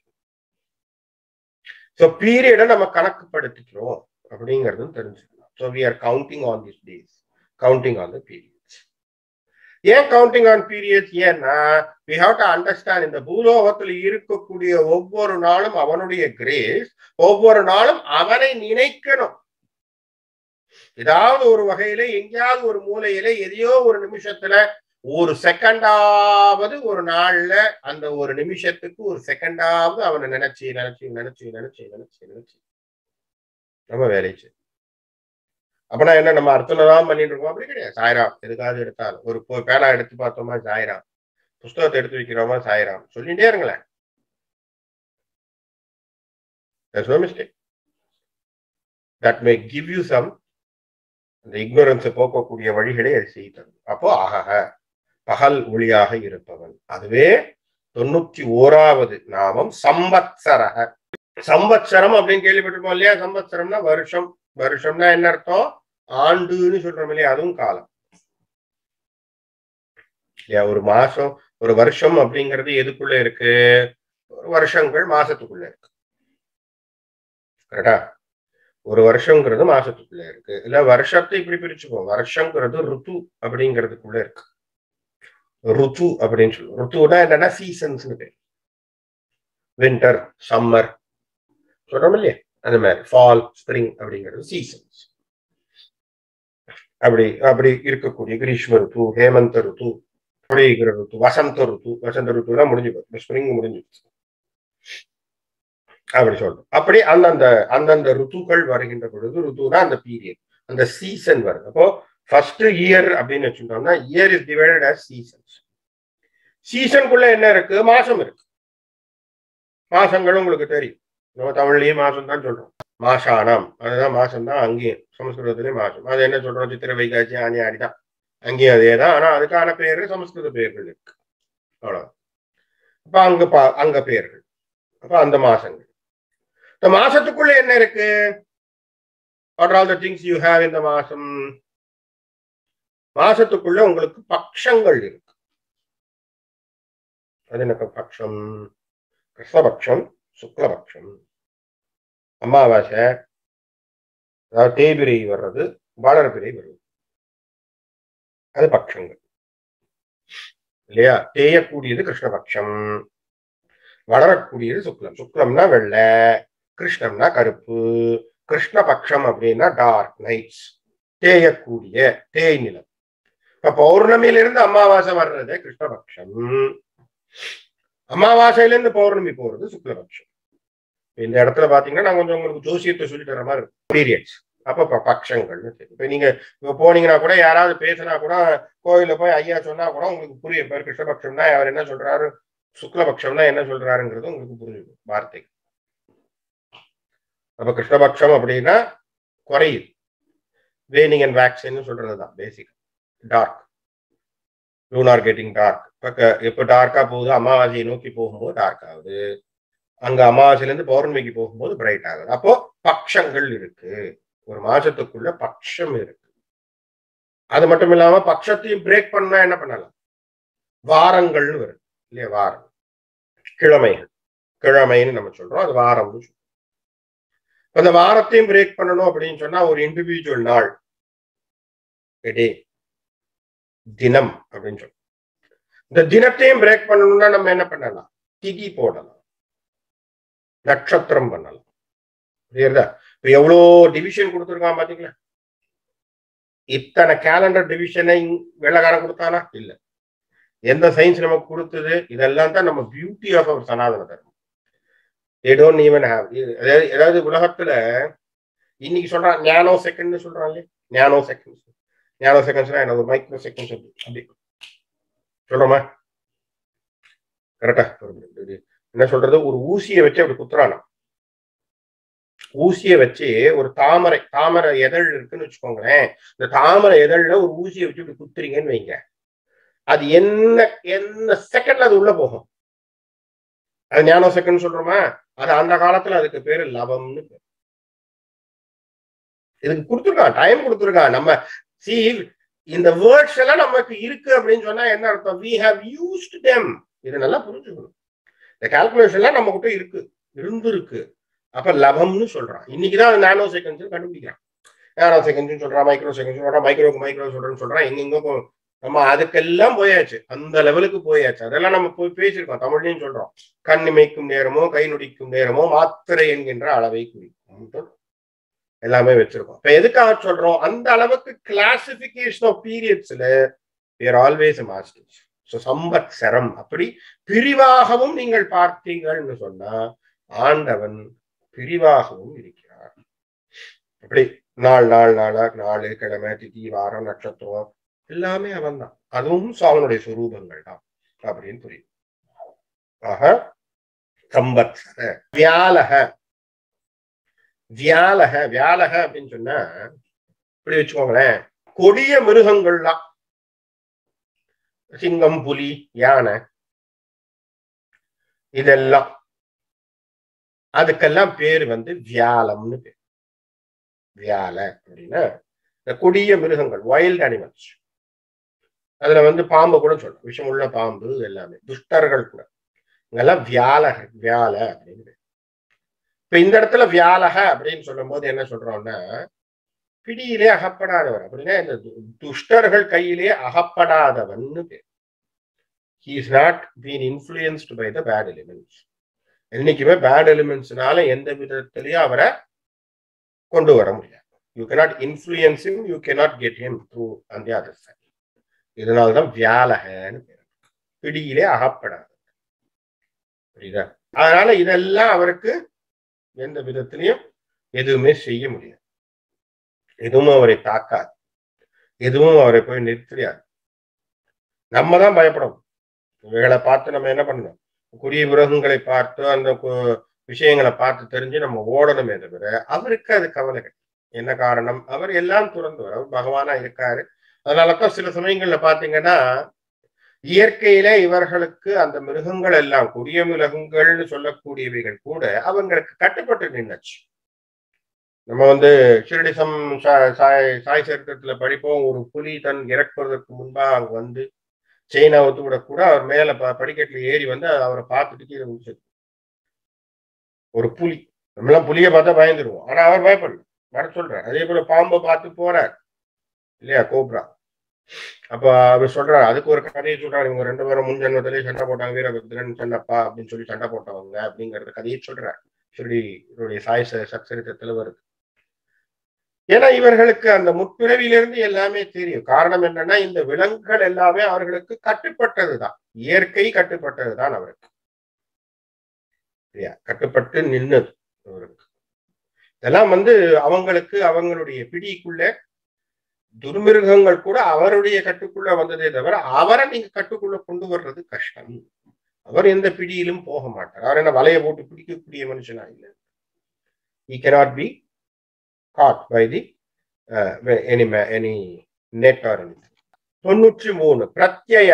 ஸோ பீரியடை நம்ம கணக்குப்படுத்திக்கிறோம் அப்படிங்கிறதும் தெரிஞ்சுக்கலாம். So we are counting on this days, counting on the periods. ஏன் கவுண்டிங் ஆன் பீரியட்ஸ்? ஏன்னா we have to understand இந்த பூலோகத்தில் இருக்கக்கூடிய ஒவ்வொரு நாளும் அவனுடைய கிரேஸ், ஒவ்வொரு நாளும் அவனை நினைக்கணும். ஏதாவது ஒரு வகையில எங்கேயாவது ஒரு மூலையில எதையோ ஒரு நிமிஷத்துல ஒரு செகண்டாவது ஒரு நாள்ல அந்த ஒரு நிமிஷத்துக்கு ஒரு செகண்டாவது அவனை நினைச்சு நினைச்சு நினைச்சு நினைச்சு நினைச்சு நினைச்சு நம்ம வேலைச்சு. அப்பனா என்ன நம்ம அர்த்தம் பண்ணிட்டு இருக்கோம்? அப்படி கிடையாது. சாய்ராம் எதுக்காவது எடுத்தாலும் ஒரு பேனா எடுத்து பார்த்தோமா சாய்ராம், புஸ்தகத்தை எடுத்து வைக்கிறோமா சாய்ராம் சொல்லிட்டே இருங்களேன். There's no mistake. That may give you some அந்த இக்னோரன்ஸை போக்கக்கூடிய வழிகளை அது செய்தது. அப்போ ஆக பகல் ஒளியாக இருப்பவன். அதுவே தொண்ணூத்தி ஓராவது நாமம் சம்பத்சரக. சம்பத்சரம் அப்படின்னு கேள்விப்பட்டிருப்போம் இல்லையா? சம்பத்சரம்னா வருஷம். வருஷம்னா என்ன அர்த்தம்? ஆண்டுன்னு சொல்றோம் இல்லையா? அதுவும் காலம் இல்லையா? ஒரு மாசம், ஒரு வருஷம் அப்படிங்கிறது எதுக்குள்ள இருக்கு? ஒரு வருஷங்கள் மாசத்துக்குள்ள இருக்கு. கரெக்டா? ஒரு வருஷங்கிறது மாசத்துக்குள்ள இருக்கு. இல்ல வருஷத்தை இப்படி பிரிச்சுப்போம். வருஷங்கிறது ருத்து அப்படிங்கிறதுக்குள்ள இருக்கு. ருத்து அப்படின்னு சொல்லுவோம். ருத்துனா என்னன்னா சீசன்ஸ் பேர். வின்டர், சம்மர் சொல்றோம் இல்லையா? அந்த மாதிரி ஃபால், ஸ்பிரிங் அப்படிங்கிறது சீசன்ஸ். அப்படி அப்படி இருக்கக்கூடிய கிரீஷ்ம ருத்து, ஹேமந்த ருத்து, அப்படிங்கிற ருத்து, வசந்த ருத்து. வசந்த ருத்துனா முடிஞ்சு போச்சு, ஸ்பிரிங் முடிஞ்சு அப்படி சொல்றோம். அப்படி அந்தந்த அந்தந்த ருத்துக்கள் வருகின்ற பொழுது ருத்துனா அந்த பீரியட், அந்த சீசன் வருது. அப்போ ஃபர்ஸ்ட் இயர் அப்படின்னு வச்சுட்டோம்னா year is divided as seasons. சீசனுக்குள்ள என்ன இருக்கு? மாசம் இருக்கு. மாசங்களும் உங்களுக்கு தெரியும். நம்ம தமிழ்லயும் மாசம் தான் சொல்றோம். மாசானம் அதுதான் மாசம் தான். அங்கேயும் சமஸ்கிருதத்திலேயும் மாசம். அது என்ன சொல்றோம்? சித்திரை, வைகாசி, ஆனி, ஆடிதான். அங்கேயும் அதே தான். ஆனா அதுக்கான பேரு சமஸ்கிருத பெயர்கள் இருக்கு. அவ்வளவு. அப்ப அங்க பா அங்க பெயர்கள். அப்ப அந்த மாசங்கள். இந்த மாசத்துக்குள்ள என்ன இருக்கு? What are all the things you have in the மாசம்? மாசத்துக்குள்ள உங்களுக்கு பக்ஷங்கள் இருக்கு. அது எனக்கு பக்ஷம், கிருஷ்ணபக்ஷம், சுக்லபக்ஷம், அமாவாசை, அதாவது தேய்பிரை வர்றது, பாலர்பிரை வருது, அது பக்ஷங்கள் இல்லையா? தேயக்கூடியது கிருஷ்ணபக்ஷம், வளரக்கூடியது சுக்லம். சுக்லம்னா வெள்ளை, கிருஷ்ணம்னா கருப்பு. கிருஷ்ணபக்ஷம் அப்படின்னா டார்க் நைட்ஸ், தேயக்கூடிய தேய் நிலம். இப்ப பௌர்ணமியிலிருந்து அமாவாசை வர்றது கிருஷ்ணபக்ஷம், அமாவாசையிலிருந்து பௌர்ணமி போறது சுக்லபக்ஷம். இந்த இடத்துல பாத்தீங்கன்னா நான் கொஞ்சம் உங்களுக்கு ஜோசியத்தை சொல்லி தர மாதிரி இருக்கும். பீரியட்ஸ் அப்ப பக்ஷங்கள்னு தெரியும். இப்ப நீங்க இப்ப போனீங்கன்னா கூட யாராவது பேசினா கூட கோயில போய் ஐயா சொன்னா கூட உங்களுக்கு புரியும். பேர் கிருஷ்ணபக்ஷம்னா அவர் என்ன சொல்றாரு, சுக்லபக்ஷம்னா என்ன சொல்றாருங்கிறது உங்களுக்கு புரிஞ்சுக்கும் வார்த்தை. அப்ப கிருஷ்ணபக்ஷம் அப்படின்னா குறையுது. வேனிங் அண்ட் வேக்சின் சொல்றதுதான் basic. Dark, lunar getting dark. எப்ப டார்க்கா போகுது, அமாவாசையை நோக்கி போகும்போது டார்க் ஆகுது. அங்க அமாவாசையில இருந்து பௌர்ணமிக்கு போகும்போது பிரைட் ஆகுது. அப்போ பக்ஷங்கள் இருக்கு. ஒரு மாசத்துக்குள்ள பக்ஷம் இருக்கு. அது மட்டும் இல்லாம பக்ஷத்தையும் பிரேக் பண்ணா என்ன பண்ணலாம்? வாரங்கள்னு வருது இல்லையா? வாரம், கிழமைகள், கிழமைன்னு நம்ம சொல்றோம். அது வாரம். அந்த வாரத்தையும் பிரேக் பண்ணணும் அப்படின்னு சொன்னா ஒரு இண்டிவிஜுவல் நாள், தினம் அப்படின்னு சொல்றோம். இந்த தினத்தையும் பிரேக் பண்ணணும்னா நம்ம என்ன பண்ணலாம்? திதி போடலாம், நட்சத்திரம் பண்ணலாம். புரியுதா? இப்ப எவ்வளோ டிவிஷன் கொடுத்துருக்கான் பாத்தீங்களா? இத்தனை கேலண்டர் டிவிஷனை வெள்ளக்காரன் கொடுத்தானா? இல்ல. எந்த சயின்ஸ் நமக்கு கொடுத்தது? இதெல்லாம் தான் நம்ம பியூட்டி ஆஃப் அவர் சனாதன தர்மம். they don't even have. அதாவது உலகத்துல இன்னைக்கு சொல்றான் நானோ செகண்ட் சொல்றான் இல்லையா? நானோ செகண்ட்ஸ். நானோ செகண்ட்ஸ்னா என்ன? ஒரு மைக்ரோ செகண்ட்ஸ் அப்படி சொல்றோமா? கரெக்டா? என்ன சொல்றது? ஒரு ஊசியை வச்சு அப்படி குத்துறானா? ஊசியை வச்சு ஒரு தாமரை தாமரை எதழ் இருக்குன்னு வச்சுக்கோங்களேன். இந்த தாமரை எதழ்ல ஒரு ஊசியை வச்சு இப்படி குத்துறீங்கன்னு வைங்க, அது என்ன என்ன செகண்ட்ல அது உள்ள போகும். அது ஞானோ செகண்ட் சொல்றோமா, அது அந்த காலத்துல அதுக்கு பேரு லவம்னு பேரு. இதுக்கு கொடுத்துருக்கான், டைம் கொடுத்துருக்கான். நம்ம see இந்த வேர்ட்ஸ் எல்லாம் நமக்கு இருக்கு அப்படின்னு சொன்னா என்ன அர்த்தம்? we have used them. இது நல்லா புரிஞ்சுக்கணும். இந்த கால்குலேஷன் எல்லாம் நம்ம கிட்ட இருக்கு, இருந்திருக்கு. அப்ப லவம்னு சொல்றான். இன்னைக்குதான் நானோ செகண்ட்ஸ் கண்டுபிடிக்கிறான். நானோ செகண்ட்ஸ் சொல்றான், மைக்ரோ செகண்ட்ஸ் சொல்றான், மைக்ரோக்கு மைக்ரோ சொல்றேன்னு சொல்றான். எங்கெங்க நம்ம அதுக்கெல்லாம் போயாச்சு, அந்த லெவலுக்கு போயாச்சு. அதெல்லாம் நம்ம போய் பேசியிருக்கோம், தமிழ்லையும் சொல்றோம். கண் இமைக்கும் நேரமோ கை நொடிக்கும் நேரமோ மாத்திரை என்கின்ற அளவை குறிக்கும் எல்லாமே வச்சிருக்கோம். இப்ப எதுக்காக சொல்றோம்? அந்த அளவுக்கு கிளாசிபிகேஷன் ஆஃப் பீரியட்ஸ்ல we are always a masters. So சம்பத்சரம் அப்படி பிரிவாகவும் நீங்கள் பார்த்தீங்கன்னு சொன்னா ஆண்டவன் பிரிவாகவும் இருக்கிறார். அப்படி நாள் நாள் நாளா நாலு கிழமை திதி வாரம் நட்சத்திரம் எல்லாமே அவன் தான். அதுவும் அவனுடைய சுரூபங்கள் தான் அப்படின்னு புரியும். ஆக சம்பத்சர வியாலக வியாலக வியாலக அப்படின்னு சொன்னா இப்படி வச்சுக்கோங்களேன், கொடிய மிருகங்கள்லாம் சிங்கம் புலி யானை இதெல்லாம் அதுக்கெல்லாம் பேரு வந்து வியாலம்னு பேர். வியால அப்படின்னா இந்த கொடிய மிருகங்கள், வைல்ட் அனிமல்ஸ். அதுல வந்து பாம்பு கூட சொல்லலாம், விஷமுள்ள பாம்பு எல்லாமே, துஷ்டர்கள் கூட. இங்கெல்லாம் வியாலக வியால அப்படின்னு. இப்ப இந்த இடத்துல வியாலக அப்படின்னு சொல்லும் போது என்ன சொல்றோம்னா பிடியிலே அகப்படாதவர் அப்படின்னா இந்த துஷ்டர்கள் கையிலே அகப்படாதவன்னு பேர். He is not been influenced by the bad elements. என்னைக்குமே பேட் எலிமெண்ட்ஸ்னால எந்த விதத்திலையும் அவரை கொண்டு வர முடியாது. You cannot influence him, you cannot get him through on the other side. இதனால்தான் வியாலகன்னு பேர், பிடியிலே அகப்படாது. புரியுதா? அதனால இதெல்லாம் அவருக்கு எந்த விதத்திலையும் எதுவுமே செய்ய முடியாது, எதுவும் அவரை தாக்காது, எதுவும் அவரை போய் நிறுத்தியாது. நம்ம தான் பயப்படணும். இவைகளை பார்த்து நம்ம என்ன பண்ணணும்? கொடிய மிருகங்களை பார்த்து அந்த விஷயங்களை பார்த்து தெரிஞ்சு நம்ம ஓடணுமே தவிர அவருக்கு அது கவலை கிடையாது. என்ன காரணம்? அவர் எல்லாம் துறந்தவர், அவர் பகவானா இருக்காரு. அதனாலதான் சில சமயங்கள்ல பாத்தீங்கன்னா இயற்கையில இவர்களுக்கு அந்த மிருகங்கள் எல்லாம் கொடிய மிருகங்கள்னு சொல்லக்கூடியவைகள் கூட அவங்களுக்கு கட்டுப்பட்டு நின்னுச்சு. நம்ம வந்து ஷிரடிசம் சாய் சாய் சரித்திரத்துல படிப்போம், ஒரு புலி தன் இறக்குவதற்கு முன்பா அங்க வந்து செயினை ஒத்து விட கூட அவர் மேல படிக்கட்டுல ஏறி வந்து அவரை பார்த்துட்டு கீழே முடிச்சு. ஒரு புலி, நம்மளாம் புலியை பார்த்தா பயந்துருவோம், ஆனா அவர் பயப்படல, வர சொல்றார். அதே போல பாம்பை பார்த்து போறார் இல்லையா, கோப்ரா. அப்ப அவர் சொல்றாரு, அதுக்கு ஒரு கதையை சொல்றாரு. இவங்க ரெண்டு பேரும் முன் ஜென்மத்திலேயே சண்டை போட்டாங்க, வீரபத்ரன் சண்டப்பா அப்படின்னு சொல்லி சண்டை போட்டவங்க அப்படிங்கறது கதையை சொல்றாரு. ஷிரடி சாய் சச்சரித்திரத்துல வருது. ஏன்னா இவர்களுக்கு அந்த முற்பிறவியிலிருந்து எல்லாமே தெரியும். காரணம் என்னன்னா இந்த விலங்குகள் எல்லாமே அவர்களுக்கு கட்டுப்பட்டதுதான், இயற்கை கட்டுப்பட்டதுதான் அவருக்கு, கட்டுப்பட்டு நின்னது அவருக்கு. இதெல்லாம் வந்து அவங்களுக்கு அவங்களுடைய பிடிக்குள்ள துர்மிருகங்கள் கூட அவருடைய கட்டுக்குள்ள வந்ததே தவிர அவரை நீங்க கட்டுக்குள்ள கொண்டு வர்றது கஷ்டம். அவர் எந்த பிடியிலும் போக மாட்டார். அவர் என்ன வலையை போட்டு பிடிக்கக்கூடிய மனுஷனா இல்லை. He cannot be caught by the uh, any any net or anything. தொண்ணூற்றி மூணு பிரத்யய.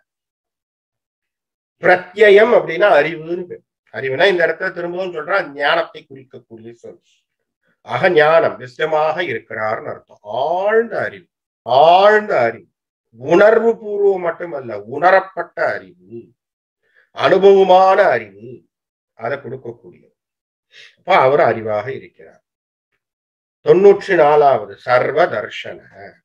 பிரத்யயம் அப்படின்னா அறிவுன்னு பேர். அறிவுனா இந்த இடத்துல திரும்பவும் சொல்றா ஞானத்தை குறிக்கக்கூடிய சொல். ஆக ஞானம் விஸ்டமாக இருக்கிறார்னு அர்த்தம். ஆழ்ந்த அறிவு, ஆழ்ந்த அறிவு, உணர்வு பூர்வம் மட்டுமல்ல, உணரப்பட்ட அறிவு, அனுபவமான அறிவு, அதை கொடுக்கக்கூடியது. அப்ப அவர் அறிவாக இருக்கிறார். தொன்னூற்றி நாலாவது சர்வ தர்ஷன.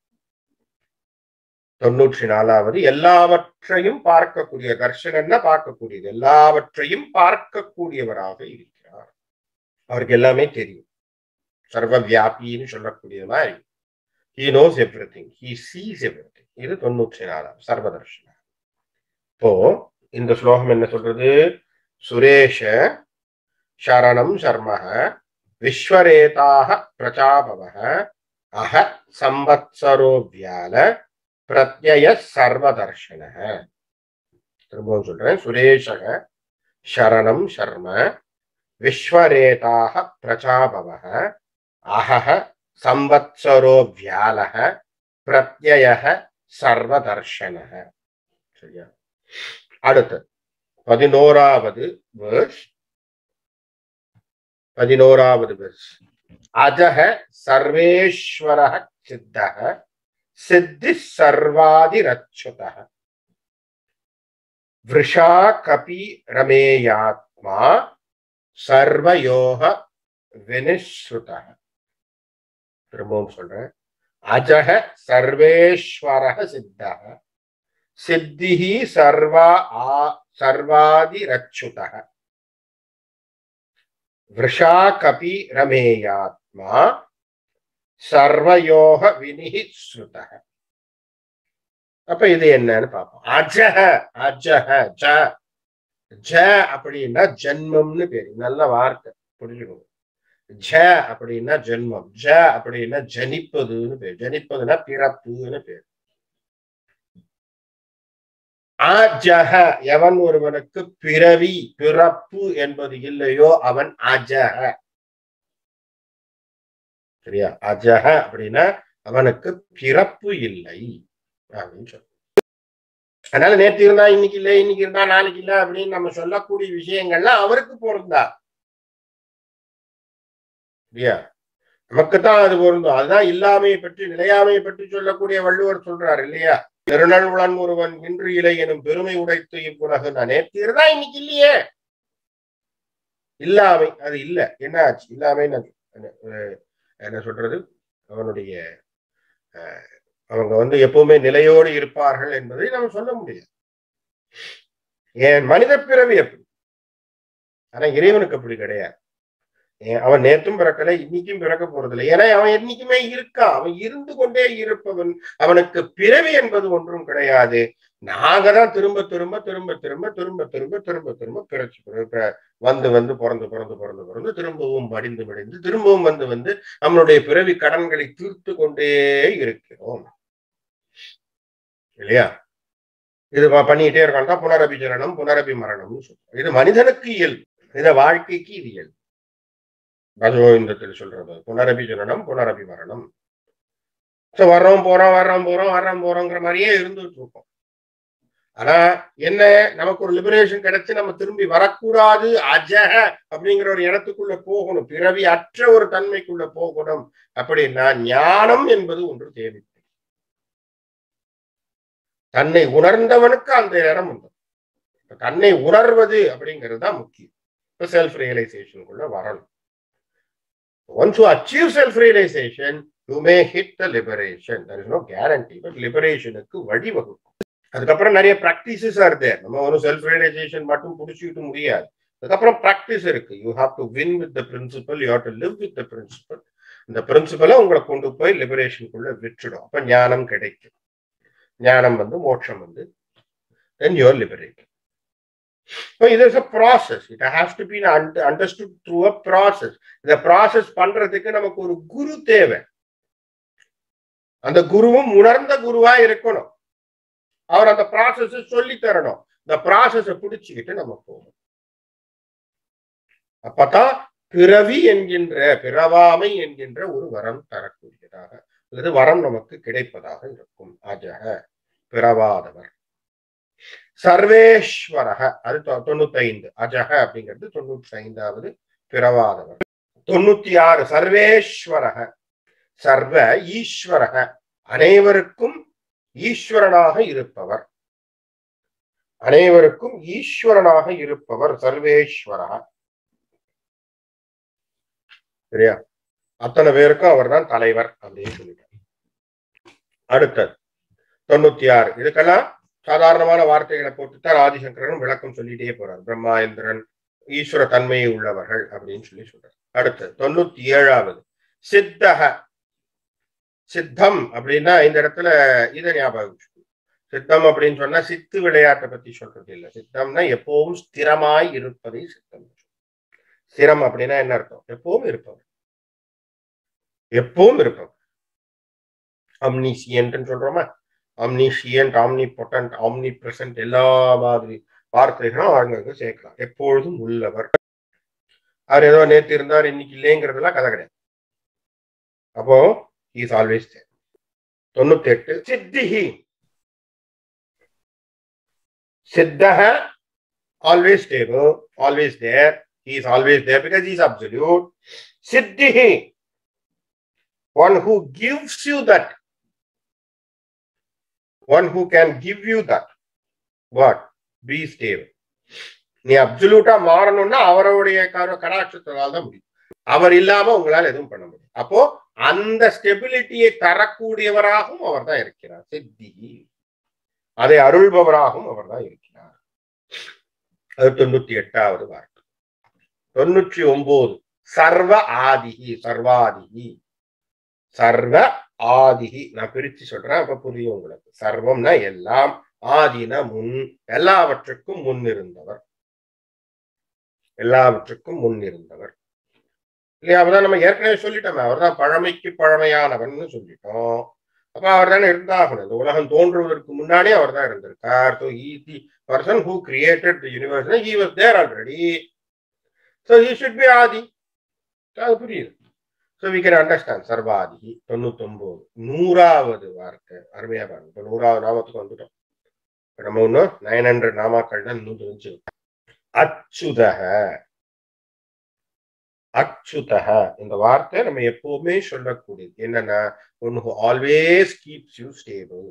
தொன்னூற்றி நாலாவது எல்லாவற்றையும் பார்க்கக்கூடிய, தர்ஷனன்னா பார்க்கக்கூடியது, எல்லாவற்றையும் பார்க்கக்கூடியவராக இருக்கிறார். அவருக்கு எல்லாமே தெரியும். சர்வ வியாபின்னு சொல்லக்கூடிய மாதிரி he knows everything, he sees everything. இது தொன்னூற்றி நாலாவது சர்வதர்ஷன. இப்போ இந்த ஸ்லோகம் என்ன சொல்றது? சுரேஷ சரணம் சர்மஹ விஸ்வரேதாக பிரஜாபவஹ அஹ சம்பத்சரோ வியால பிரத்யய சர்வதர்ஷன. திரும்பவும் சொல்றேன். சுரேஷக சரணம் சர்ம விஸ்வரேதாக பிரஜாபவः அஹஹ சம்வத்சரோ வியாலஹ பிரத்யயஹ சர்வதர்ஷனஹ. சரியா? அடுத்து பதினோராவது வேர்ஸ். பதினோராவது வேர்ஸ். அஜஹ சர்வேஸ்வரஹ சித்தஹ சித்தி சர்வாதிரச்சுதஹ விருஷா கபி ரமேயாத்மா சர்வயோக வினிஸ்ருதஹ. திரும்பவும் சொல்றேன். அஜஹ சர்வேஸ்வரஹ சித்தஹ சித்திஹி சர்வா ஆ சர்வாதிரச்சுதஹ விருஷா கபி ரமேயாத்மா சர்வயோக வினிஸ்ருதஹ. அப்ப இது என்னன்னு பார்ப்போம். அஜஹ அஜஹ ஜ ஜ அப்படின்னா ஜென்மம்னு பேரு. நல்ல வார்த்தை புரிஞ்சுக்கணும். ஜ அப்படின்னா ஜென்மம், ஜ அப்படின்னா ஜனிப்பதுன்னு பேரு. ஜனிப்பதுன்னா பிறப்புன்னு பேரு. அஜஹ எவன் ஒருவனுக்கு பிறவி பிறப்பு என்பது இல்லையோ அவன் அஜஹ. சரியா? அஜஹ அப்படின்னா அவனுக்கு பிறப்பு இல்லை அப்படின்னு சொல்ல. அதனால நேற்று இருந்தா இன்னைக்கு இல்லை, இன்னைக்கு இருந்தா நாளைக்கு இல்லை அப்படின்னு நம்ம சொல்லக்கூடிய விஷயங்கள்லாம் அவருக்கு பொருந்தா. சரியா? நமக்குத்தான் அது பொருந்தும். அதுதான் இல்லாமையை பற்றி நிலையாமையை பற்றி சொல்லக்கூடிய வள்ளுவர் சொல்றாரு இல்லையா? திருநள்ளுவன் ஒருவன் இன்று இலை எனும் பெருமை உடைத்து இவ்வுலகு. நான் நேற்று இருந்தா இன்னைக்கு இல்லையே. இல்லாமை அது இல்லை. என்ன ஆச்சு? இல்லாமை என்ன சொல்றது? அவனுடைய அவங்க வந்து எப்பவுமே நிலையோடு இருப்பார்கள் என்பதை நம்ம சொல்ல முடியாது. ஏன் மனித பிறவி அப்படி. ஆனா இறைவனுக்கு அப்படி கிடையாது. அவன் நேற்றும் பிறக்கலை, இன்னைக்கும் பிறக்க போறதில்லை. ஏன்னா அவன் என்னைக்குமே இருக்கான். அவன் இருந்து கொண்டே இருப்பவன். அவனுக்கு பிறவி என்பது ஒன்றும் கிடையாது. நாங்க தான் திரும்ப திரும்ப திரும்ப திரும்ப திரும்ப திரும்ப திரும்ப திரும்ப பிறச்சு வந்து வந்து பிறந்து பிறந்து பிறந்து பிறந்து திரும்பவும் மடிந்து மடிந்து திரும்பவும் வந்து வந்து நம்மளுடைய பிறவி கடன்களை தீர்த்து கொண்டே இருக்கிறோம் இல்லையா? இது பண்ணிக்கிட்டே இருக்கான் தான் புனரபி ஜனனம் புனரபி மரணம்னு சொல்றோம். இது மனிதனுக்கு இயல்பு. இத வாழ்க்கைக்கு இது இயல்பு. பகவந்தத்தில் சொல்றது புனரபி ஜனனம் புனரபி மரணம். வர்றோம் போறோம் வர்றோம் போறோம் வர்றோம் போறோங்கிற மாதிரியே இருந்துட்டு இருக்கோம். ஆனா என்ன, நமக்கு ஒரு லிபரேஷன் கிடைச்சு நம்ம திரும்பி வரக்கூடாது. அஜஹ அப்படிங்கிற ஒரு இடத்துக்குள்ள போகணும். பிறவி அற்ற ஒரு தன்மைக்குள்ள போகணும். அப்படின்னா ஞானம் என்பது ஒன்று தேவை. தன்னை உணர்ந்தவனுக்கு அந்த இடம் உண்டு. தன்னை உணர்வது அப்படிங்கிறது தான் முக்கியம். செல்ஃப் ரியலைசேஷனுக்குள்ள வரணும். Once you achieve self-realization, you may hit the liberation. There is no guarantee, but liberationக்கு வழிவகுக்கும். அதுக்கப்புறம் நிறைய practices are there. நம்ம ஒரு self-realization மட்டும் புடிச்சிட்டு முடியாது. அதுக்கப்புறம் practice இருக்கு. You have to win with the principle. You have to live with the principle. இந்த பிரின்சிபலை உங்களை கொண்டு போய் லிபரேஷனுக்குள்ள விட்டுடும். அப்ப ஞானம் கிடைக்கும். ஞானம் வந்து மோட்சம் வந்து then you are liberated. So it is a process. It has to be understood through a process. இந்த process பண்றதுக்கு நமக்கு ஒரு குரு தேவை. அந்த குருவும் உணர்ந்த குருவா இருக்கணும். அவர் அந்த process சொல்லி தரணும். இந்த process பிடிச்சுக்கிட்டு நம்ம போகணும். அப்பதான் பிறவி என்கின்ற பிறவாமை என்கின்ற ஒரு வரம் தரக்கூடியதாக இது வரம் நமக்கு கிடைப்பதாக இருக்கும். அஜக பிறவாதவர். சர்வேஸ்வரக அது தொண்ணூத்தி ஐந்து. அஜக அப்படிங்கிறது தொண்ணூத்தி ஐந்தாவது பிறவாதவர். தொண்ணூத்தி ஆறு சர்வேஸ்வரக சர்வ ஈஸ்வரக அனைவருக்கும் ஈஸ்வரனாக இருப்பவர். அனைவருக்கும் ஈஸ்வரனாக இருப்பவர் சர்வேஸ்வரக. சரியா? அத்தனை பேருக்கும் அவர் தான் தலைவர் அப்படின்னு சொல்லிட்டார். அடுத்தது தொண்ணூத்தி ஆறு. இதுக்கெல்லாம் சாதாரணமான வார்த்தைகளை போட்டுத்தான் ஆதிசங்கரன் விளக்கம் சொல்லிட்டே போறார். பிரம்மா இந்திரன் ஈஸ்வர தன்மையை உள்ளவர்கள் அப்படின்னு சொல்லி சொல்றார். அடுத்து தொண்ணூத்தி ஏழாவது சித்தக. சித்தம் அப்படின்னா இந்த இடத்துல இதை ஞாபகம். சித்தம் அப்படின்னு சொன்னா சித்து விளையாட்டை பத்தி சொல்றது இல்லை. சித்தம்னா எப்பவும் ஸ்திரமாய் இருப்பதை சித்தம். ஸ்திரம் அப்படின்னா என்ன அர்த்தம்? எப்பவும் இருப்பவர். எப்பவும் இருப்பவர். அம்னிசியன்ட் சொல்றோமா? Omniscient, omnipotent, omnipresent எல்லா மாதிரி வார்த்தைகளும் அவங்க சேர்க்கலாம். எப்பொழுதும் உள்ளவர். அவர் ஏதோ நேத்து இருந்தார் இன்னைக்கு இல்லைங்கிறதுலாம் கதை கிடையாது. அப்போ he is always there. தொண்ணூத்தி எட்டு சித்திஹி சித்தஹ always stable, always there. He is always there because he is absolute. Siddhihi, one who gives you that, one who can give you that. What? Be stable. நீ அப்சல்யூட்டா மாறணும்னா அவருடைய கடாட்சத்தால் தான் முடியும். அவர் இல்லாம உங்களால் எதுவும் பண்ண முடியும். அப்போ அந்த ஸ்டெபிலிட்டியை தரக்கூடியவராகவும் அவர் தான் இருக்கிறார். சித்தி, அதை அருள்பவராகவும் அவர் தான் இருக்கிறார். அது தொண்ணூத்தி எட்டாவது வார்த்தை. தொண்ணூற்றி ஒன்பது சர்வ ஆதிகி, சர்வாதிகி, சர்வ ஆதிகி. நான் பிரிச்சு சொல்றேன், அப்ப புரியும் உங்களுக்கு. சர்வம்னா எல்லாம், ஆதினா முன், எல்லாவற்றுக்கும் முன் இருந்தவர், எல்லாவற்றுக்கும் முன் இருந்தவர் இல்லையா? அவர்தான் நம்ம ஏற்கனவே சொல்லிட்டோமே, அவர் தான் பழமைக்கு பழமையானவன் சொல்லிட்டோம். அப்ப அவர் தானே இருந்தாகணும். இந்த உலகம் தோன்றுவதற்கு முன்னாடியே அவர் தான் இருந்திருக்கார். So he is the person who created the universe. He was there already. So he should be Adi. அது புரியுது. So we can understand சர்வாதி. தொண்ணூத்தி ஒன்பது நூறாவது வார்த்தை அருமையா பாருங்க. இப்ப நூறாவது நாமத்துக்கு வந்துட்டோம். நம்ம இன்னும் நைன் ஹண்ட்ரட் நாமாக்கள் தான் இன்னும் தெரிஞ்சு. அச்சுதக, அச்சுதக இந்த வார்த்தை நம்ம எப்பவுமே சொல்லக்கூடியது. என்னன்னா, one who always keeps you stable,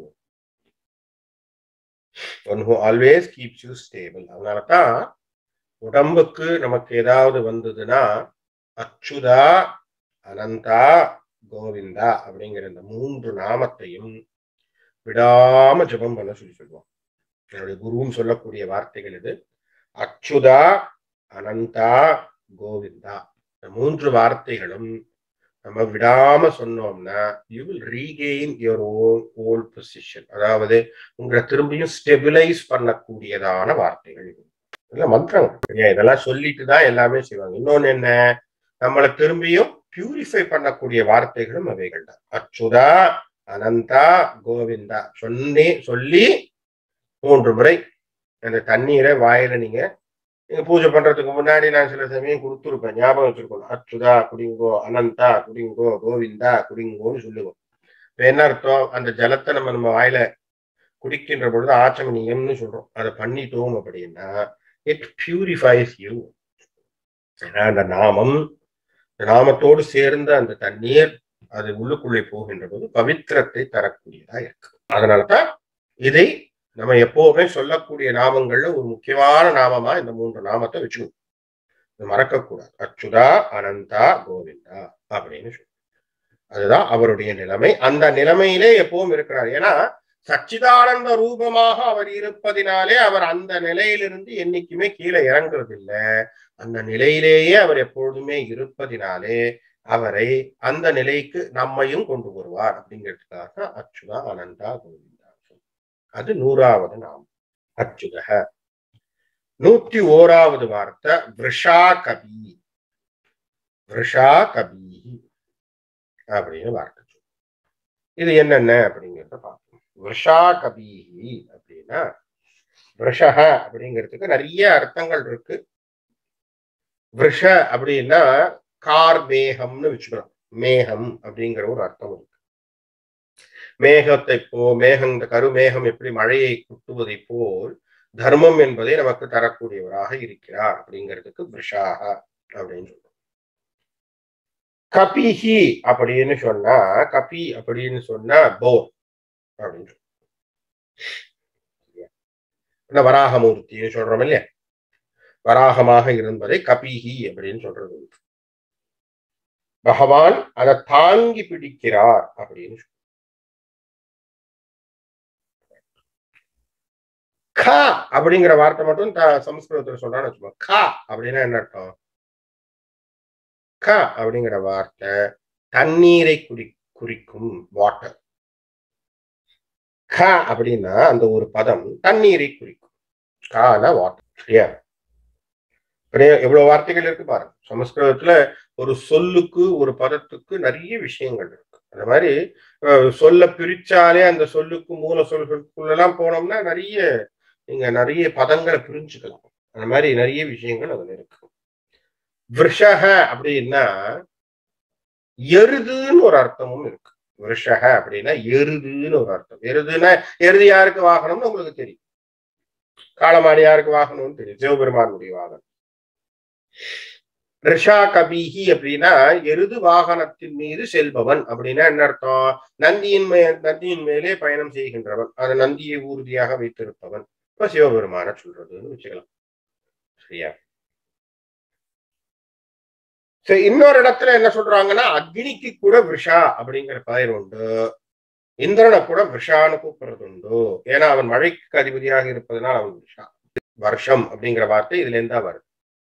one who always keeps you stable. அதனாலதான் உடம்புக்கு நமக்கு ஏதாவது வந்ததுன்னா அச்சுதா, அனந்தா, கோவிந்தா அப்படிங்கிற இந்த மூன்று நாமத்தையும் விடாம ஜபம் பண்ண சொல்லி சொல்லுவோம். என்னுடைய குருவும் சொல்லக்கூடிய வார்த்தைகள் இது. அச்சுதா, அனந்தா, கோவிந்தா இந்த மூன்று வார்த்தைகளும் நம்ம விடாம சொன்னோம்னா you will regain your own old position. அதாவது உங்களை திரும்பியும் ஸ்டெபிலைஸ் பண்ணக்கூடியதான வார்த்தைகள் இல்ல மந்திரம். இதெல்லாம் சொல்லிட்டு தான் எல்லாமே செய்வாங்க. இன்னொன்னு என்ன, நம்மளை திரும்பியும் பியூரிஃபை பண்ணக்கூடிய வார்த்தைகளும் அவைகள் தான். அச்சுதா, அனந்தா, கோவிந்தா சொன்னே சொல்லி மூன்று முறை அந்த தண்ணீரை வாயில நீங்க நீங்க பூஜை பண்றதுக்கு முன்னாடி நான் சில சமயம் கொடுத்துருப்பேன், ஞாபகம் வச்சிருக்கணும். அச்சுதா குடிங்கோ, அனந்தா குடிங்கோ, கோவிந்தா குடிங்கோன்னு சொல்லுவோம். இப்ப என்ன அர்த்தம், அந்த ஜலத்தை நம்ம நம்ம வாயில குடிக்கின்ற பொழுது ஆச்சமனியம்னு சொல்றோம். அதை பண்ணிட்டோம் அப்படின்னா இட் பியூரிஃபைஸ் யூ. ஏன்னா அந்த நாமம், நாமத்தோடு சேர்ந்த அந்த தண்ணீர் அது உள்ளுக்குள்ளே போகின்ற போது பவித்திரத்தை தரக்கூடியதா இருக்கு. அதனாலதான் இதை நம்ம எப்பவுமே சொல்லக்கூடிய நாமங்கள்ல ஒரு முக்கியமான நாமமா இந்த மூன்று நாமத்தை வச்சுக்கணும், மறக்கக்கூடாது. அச்சுதா, அனந்தா, கோவிந்தா அப்படின்னு சொல்லு. அதுதான் அவருடைய நிலைமை. அந்த நிலைமையிலே எப்பவும் இருக்கிறார். ஏன்னா சச்சிதானந்த ரூபமாக அவர் இருப்பதினாலே அவர் அந்த நிலையிலிருந்து என்னைக்குமே கீழே இறங்குறது இல்லை. அந்த நிலையிலேயே அவர் எப்பொழுதுமே இருப்பதினாலே அவரை அந்த நிலைக்கு நம்மையும் கொண்டு வருவார் அப்படிங்கிறதுக்காக அச்சுதா, அனந்தா, கோவிந்தா. அது நூறாவது நாமம் அச்சுதக. நூத்தி ஓராவது வார்த்தை விருஷா கபி, விருஷா கபி அப்படின்னு வார்த்தை. இது என்னென்ன அப்படிங்கிறத பார்ப்போம். விருஷா கபீஹி அப்படின்னா, விருஷக அப்படிங்கிறதுக்கு நிறைய அர்த்தங்கள் இருக்கு. விருஷ அப்படின்னா கார் மேகம்னு வச்சுக்கலாம். மேகம் அப்படிங்கிற ஒரு அர்த்தம் இருக்கு. மேகத்தை போ மேகம் இந்த கருமேகம் எப்படி மழையை குட்டுவதை போல் தர்மம் என்பதை நமக்கு தரக்கூடியவராக இருக்கிறார் அப்படிங்கிறதுக்கு விருஷாக அப்படின்னு சொல்றோம். கபிஹி அப்படின்னு சொன்னா, கபி அப்படின்னு சொன்னா போர் அப்படின்னு சொல்றோம். வராகமூர்த்தின்னு சொல்றோம் இல்லையா, வராகமாக இருந்ததை கபிஹி அப்படின்னு சொல்றது. பகவான் அதை தாங்கி பிடிக்கிறார் அப்படின்னு சொல்றோம். க அப்படிங்கிற வார்த்தை மட்டும் சமஸ்கிருதத்துல சொல்றான்னு வச்சுக்கோ. க அப்படின்னா என்ன அர்த்தம்? க அப்படிங்கிற வார்த்தை தண்ணீரை குறி குறிக்கும் வாட்டர். க அப்படின்னா அந்த ஒரு பதம் தண்ணீரை குறிக்கும். கானா வாட்டர். சரியா? எவ்வளவு வார்த்தைகள் இருக்கு பாருங்க. சமஸ்கிருதத்துல ஒரு சொல்லுக்கு ஒரு பதத்துக்கு நிறைய விஷயங்கள் இருக்கு. அந்த மாதிரி சொல்ல பிரிச்சாலே அந்த சொல்லுக்கு மூல சொல்லுக்குள்ளெல்லாம் போனோம்னா நிறைய நீங்க நிறைய பதங்களை புரிஞ்சுக்கலாம். அந்த மாதிரி நிறைய விஷயங்கள் அதுல இருக்கு. விருஷக அப்படின்னா எருதுன்னு ஒரு அர்த்தமும் இருக்கு. விருஷக அப்படின்னா எருதுன்னு ஒரு அர்த்தம். எருதுன்னா எருது யாருக்கு வாகனம்னு உங்களுக்கு தெரியும். காளமாடி யாருக்கு வாகனம்னு தெரியும். சிவபெருமானுடைய வாகனம். ரிஷா கபிஹி அப்படின்னா எருது வாகனத்தின் மீது செல்பவன் அப்படின்னா என்ன அர்த்தம்? நந்தியின் மே நந்தியின் மேலே பயணம் செய்கின்றவன், அது நந்தியை ஊர்தியாக வைத்திருப்பவன். இப்ப சிவபெருமான சொல்றதுன்னு வச்சுக்கலாம். சரியா? சரி, இன்னொரு இடத்துல என்ன சொல்றாங்கன்னா அக்னிக்கு கூட விஷா அப்படிங்கிற பெயர் உண்டு, இந்திரனை கூட விஷான்னு கூப்பிடுறது உண்டு. ஏன்னா அவன் மழைக்கு அதிபதியாக இருப்பதனால் அவன் விஷா. வருஷம் அப்படிங்கிற வார்த்தை இதுல இருந்தா வருது.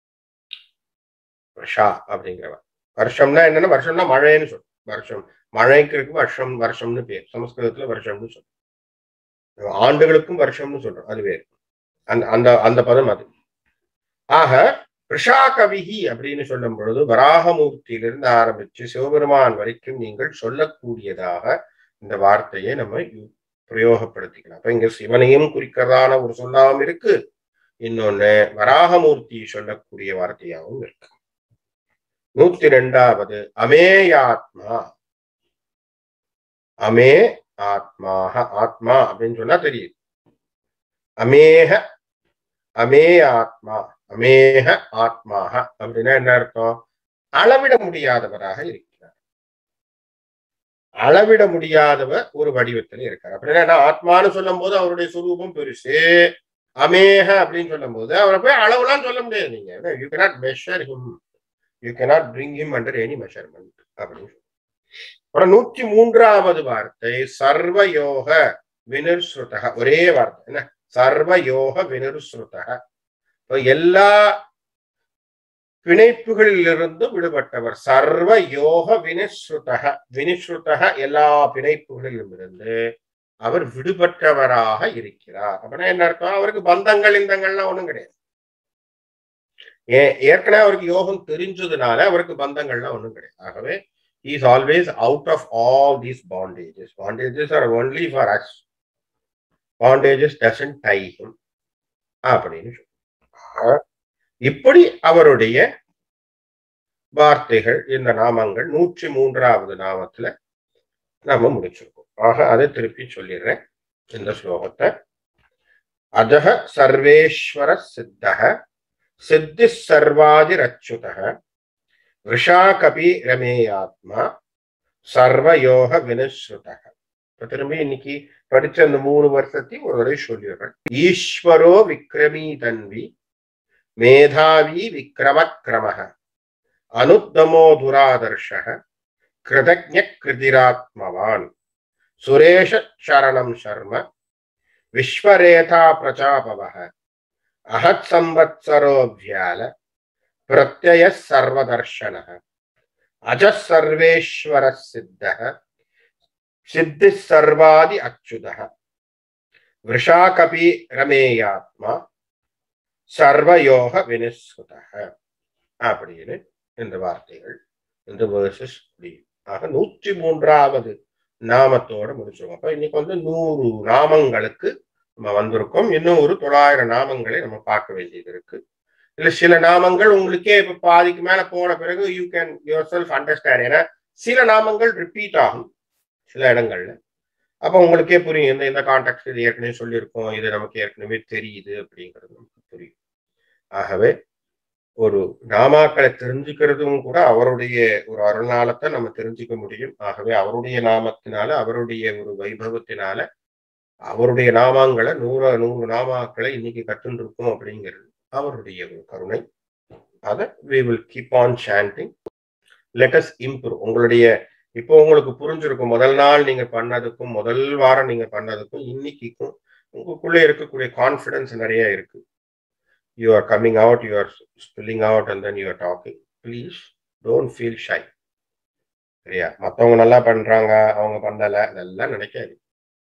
வருஷா அப்படிங்கிறவன். வருஷம்னா என்னன்னா வருஷம்னா மழைன்னு சொல்லும். வருஷம் மழைக்கு இருக்கு வருஷம், வருஷம்னு பேர். சமஸ்கிருதத்துல வருஷம்னு சொல்லும். ஆண்டுகளுக்கும் வருஷம்னு சொல்றோம், அது வேறு. அந்த அந்த அந்த பதம் அது. ஆக ரிஷா கவிஹி அப்படின்னு சொல்லும் பொழுது வராகமூர்த்தியிலிருந்து ஆரம்பிச்சு சிவபெருமான் வரைக்கும் நீங்கள் சொல்லக்கூடியதாக இந்த வார்த்தையை நம்ம பிரயோகப்படுத்திக்கலாம். அப்ப இங்க சிவனையும் குறிக்கிறதான ஒரு சொல்லாம இருக்கு, இன்னொன்னு வராகமூர்த்தி சொல்லக்கூடிய வார்த்தையாகவும் இருக்கு. நூத்தி ரெண்டாவது அமேயாத்மா. அமே ஆத்மாக, ஆத்மா அப்படின்னு சொன்னா தெரியுது. அமேக அமே ஆத்மா, அமேக ஆத்மாக அப்படின்னா என்ன அர்த்தம்? அளவிட முடியாதவராக இருக்கிறார். அளவிட முடியாதவர் ஒரு வடிவத்தில் இருக்கார். அப்படின்னா ஆத்மான்னு சொல்லும் போது அவருடைய சுரூபம் பெருசு. அமேக அப்படின்னு சொல்லும் போது அவரை போய் அளவுலாம் சொல்ல முடியாது. நீங்க you cannot measure him, you cannot bring him under any measurement அப்படின்னு. அப்புறம் நூற்றி மூன்றாவது வார்த்தை சர்வயோக வினிர்ஸ்ருதக. ஒரே வார்த்தை என்ன? சர்வயோக வினிர்ஸ்ருதக. எல்லா பிணைப்புகளிலிருந்து விடுபட்டவர். சர்வ யோக வினிஸ்ருதக. வினிஸ்ருதக எல்லா பிணைப்புகளிலும் இருந்து அவர் விடுபட்டவராக இருக்கிறார். அப்படின்னா என்ன அர்த்தம்? அவருக்கு பந்தங்கள் இந்தங்கள்லாம் ஒண்ணும் கிடையாது. ஏ ஏற்கனவே அவருக்கு யோகம் தெரிஞ்சதுனால அவருக்கு பந்தங்கள்லாம் ஒண்ணும் கிடையாது. ஆகவே he is always out of all these bondages. Bondages are only for us. Bondages doesn't tie him. அப்படின்னு இப்படி அவருடைய வார்த்தைகள், இந்த நாமங்கள் நூற்றி மூன்றாவது நாமத்துல நாம முடிச்சிருக்கோம். ஆக அதை திருப்பி சொல்லிடுறேன் இந்த ஸ்லோகத்தை. அஜக சர்வேஸ்வர சித்தக சித்தி சர்வாதி ரச்சுதக ரிஷா கபி ரமேயாத்மா சர்வயோக வினிஸ்ருதக. திரும்பி இன்னைக்கு படிச்ச அந்த மூணு வருஷத்தையும் ஒரு தடவை சொல்லிடுறேன். ஈஸ்வரோ விக்ரமீ தன்வி மேதாவி விக்ரமக்ரமஹ அனுத்தமோ துராதர்ஷஹ கிருதஜ்ஞ கிருதிராத்மவான் சுரேஷ சரணம் சர்ம விஸ்வரேதா பிரஜாபவஹ அஹத் சம்வத்சரோவ்யால பிரத்யய சர்வதர்ஷனஹ அஜஸ் சர்வேஸ்வர சித்தஹ சித்தி சர்வாதி அச்சுதஹ விருஷா கபி ரமேயாத்மா சர்வயோக வினிஸ்ருதக அப்படின்னு இந்த வார்த்தைகள், இந்த வேர்சஸ் முடியும். ஆக நூற்றி மூன்றாவது நாமத்தோட முடிச்சிருக்கோம். அப்ப இன்னைக்கு வந்து நூறு நாமங்களுக்கு நம்ம வந்திருக்கோம். இன்னும் ஒரு தொள்ளாயிரம் நாமங்களை நம்ம பார்க்க வேண்டியது இருக்கு. இல்ல சில நாமங்கள் உங்களுக்கே இப்ப பாதிக்கு மேல போன பிறகு you can yourself understand. ஏன்னா சில நாமங்கள் ரிப்பீட் ஆகும் சில இடங்கள்ல. அப்ப உங்களுக்கே புரியும், இந்த இந்த கான்டெக்ட் இது ஏற்கனவே சொல்லியிருக்கோம், இது நமக்கு ஏற்கனவே தெரியுது அப்படிங்கிறது நமக்கு புரியும். ஆகவே ஒரு நாமாக்களை தெரிஞ்சுக்கிறதும் கூட அவருடைய ஒரு அருளாலத்தை நம்ம தெரிஞ்சுக்க முடியும். ஆகவே அவருடைய நாமத்தினால, அவருடைய ஒரு வைபவத்தினால, அவருடைய நாமங்களை நூறு நூறு நாமாக்களை இன்னைக்கு கற்றுருக்கோம் அப்படிங்கிறது அவருடைய ஒரு கருணை. அதை we will keep on chanting. Let us improve. உங்களுடைய இப்போ உங்களுக்கு புரிஞ்சிருக்கும், முதல் நாள் நீங்க பண்ணதுக்கும் முதல் வாரம் நீங்க பண்ணதுக்கும் இன்னைக்கும் உங்களுக்குள்ள இருக்கக்கூடிய கான்ஃபிடன்ஸ் நிறைய இருக்கு. You are coming out, you are spilling out and then you are talking. Please don't feel shy. சரியா? மற்றவங்க நல்லா பண்றாங்க, அவங்க பண்ணல, அதெல்லாம் நினைக்காது.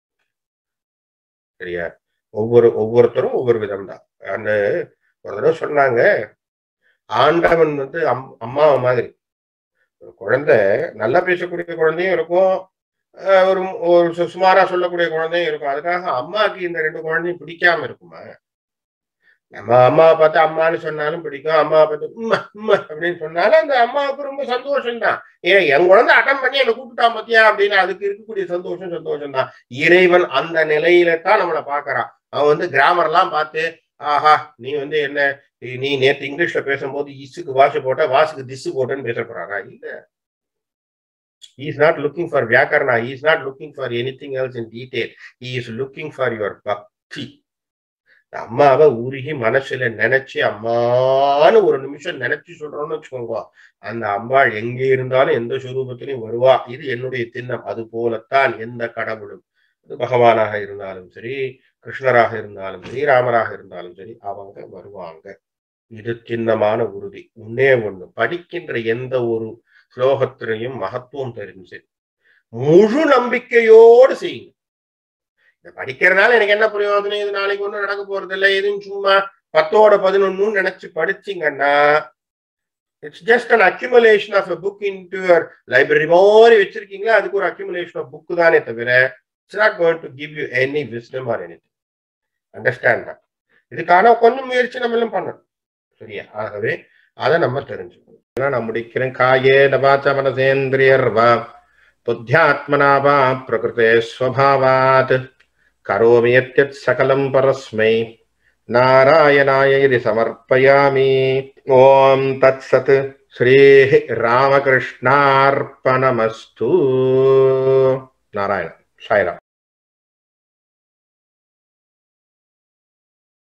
சரியா? ஒவ்வொரு ஒவ்வொருத்தரும் ஒவ்வொரு விதம் தான். அந்த ஒரு தடவை சொன்னாங்க, ஆண்டவன் வந்து அம் அம்மா மாதிரி. ஒரு குழந்தை நல்லா பேசக்கூடிய குழந்தையும் இருக்கும், ஒரு ஒரு சுமாரா சொல்லக்கூடிய குழந்தையும் இருக்கும். அதுக்காக அம்மாவுக்கு இந்த ரெண்டு குழந்தையும் பிடிக்காம இருக்குமா? நம்ம அம்மாவை பார்த்து அம்மான்னு சொன்னாலும் பிடிக்கும், அம்மாவை பார்த்து உம்மா உம்மா அப்படின்னு சொன்னாலும் அந்த அம்மாவுக்கு ரொம்ப சந்தோஷம் தான். ஏன் என் குழந்தை அட்டன் பண்ணி என்னை கூப்பிட்டா பத்தியா அப்படின்னு அதுக்கு இருக்கக்கூடிய சந்தோஷம் சந்தோஷம் தான். இறைவன் அந்த நிலையில தான் நம்மளை பாக்குறான். அவன் வந்து கிராமர் எல்லாம் பார்த்து ஆஹா நீ வந்து என்ன நீ நேற்று இங்கிலீஷ்ல பேசும்போது இசுக்கு வாசு போட்ட வாசுக்கு திசு போட்டேன்னு பேச போறாரா? இல்ல. He is not looking for Vyakarna. He is not looking for anything else in detail. He is looking for your bhakti. அம்மாவை உருகி மனசுல நினைச்சு அம்மான்னு ஒரு நிமிஷம் நினைச்சு சொல்றோம்னு வச்சுக்கோங்க, அந்த அம்பாள் எங்கே இருந்தாலும் எந்த சுரூபத்திலையும் வருவா. இது என்னுடைய திண்ணம். அது போலத்தான் எந்த கடவுளும், பகவானாக இருந்தாலும் சரி, கிருஷ்ணராக இருந்தாலும் சரி, ராமராக இருந்தாலும் சரி, அவங்க வருவாங்க. இது சின்னமான உறுதி. உன்னே ஒண்ணு, படிக்கின்ற எந்த ஒரு ஸ்லோகத்திலையும் மகத்துவம் தெரிஞ்சு முழு நம்பிக்கையோடு செய்யுங்க. இதை படிக்கிறதுனால எனக்கு என்ன பிரயோஜனம், இது நாளைக்கு ஒன்றும் நடக்க போறது இல்லை, எதுவும் சும்மா பத்தோட பதினொன்னு நினைச்சு படிச்சீங்கன்னா it's just an accumulation of a book into your library மாதிரி வச்சிருக்கீங்களா, அதுக்கு ஒரு அக்யூமுலேஷன் ஆஃப் புக் தானே தவிர it's not going to give you any wisdom or anything. Understand தான். இதுக்கான கொஞ்சம் முயற்சி நம்ம எல்லாம் பண்ணணும். சரியா? ஆகவே அதை நம்ம தெரிஞ்சுக்கணும். நான் முடிக்கிறேன். காயே நவாச்ச மனசேந்திரியர்வா புத்தியாத்மனா வா பிரகிருதே ஸ்வபாவாத் கரோமி யத்யத் சகலம் பரஸ்மை நாராயணாய சமர்ப்பயாமி. ஓம் தத்சத். ஸ்ரீ ராமகிருஷ்ணார்ப்பணமஸ்து. நாராயண சாய்ராம்.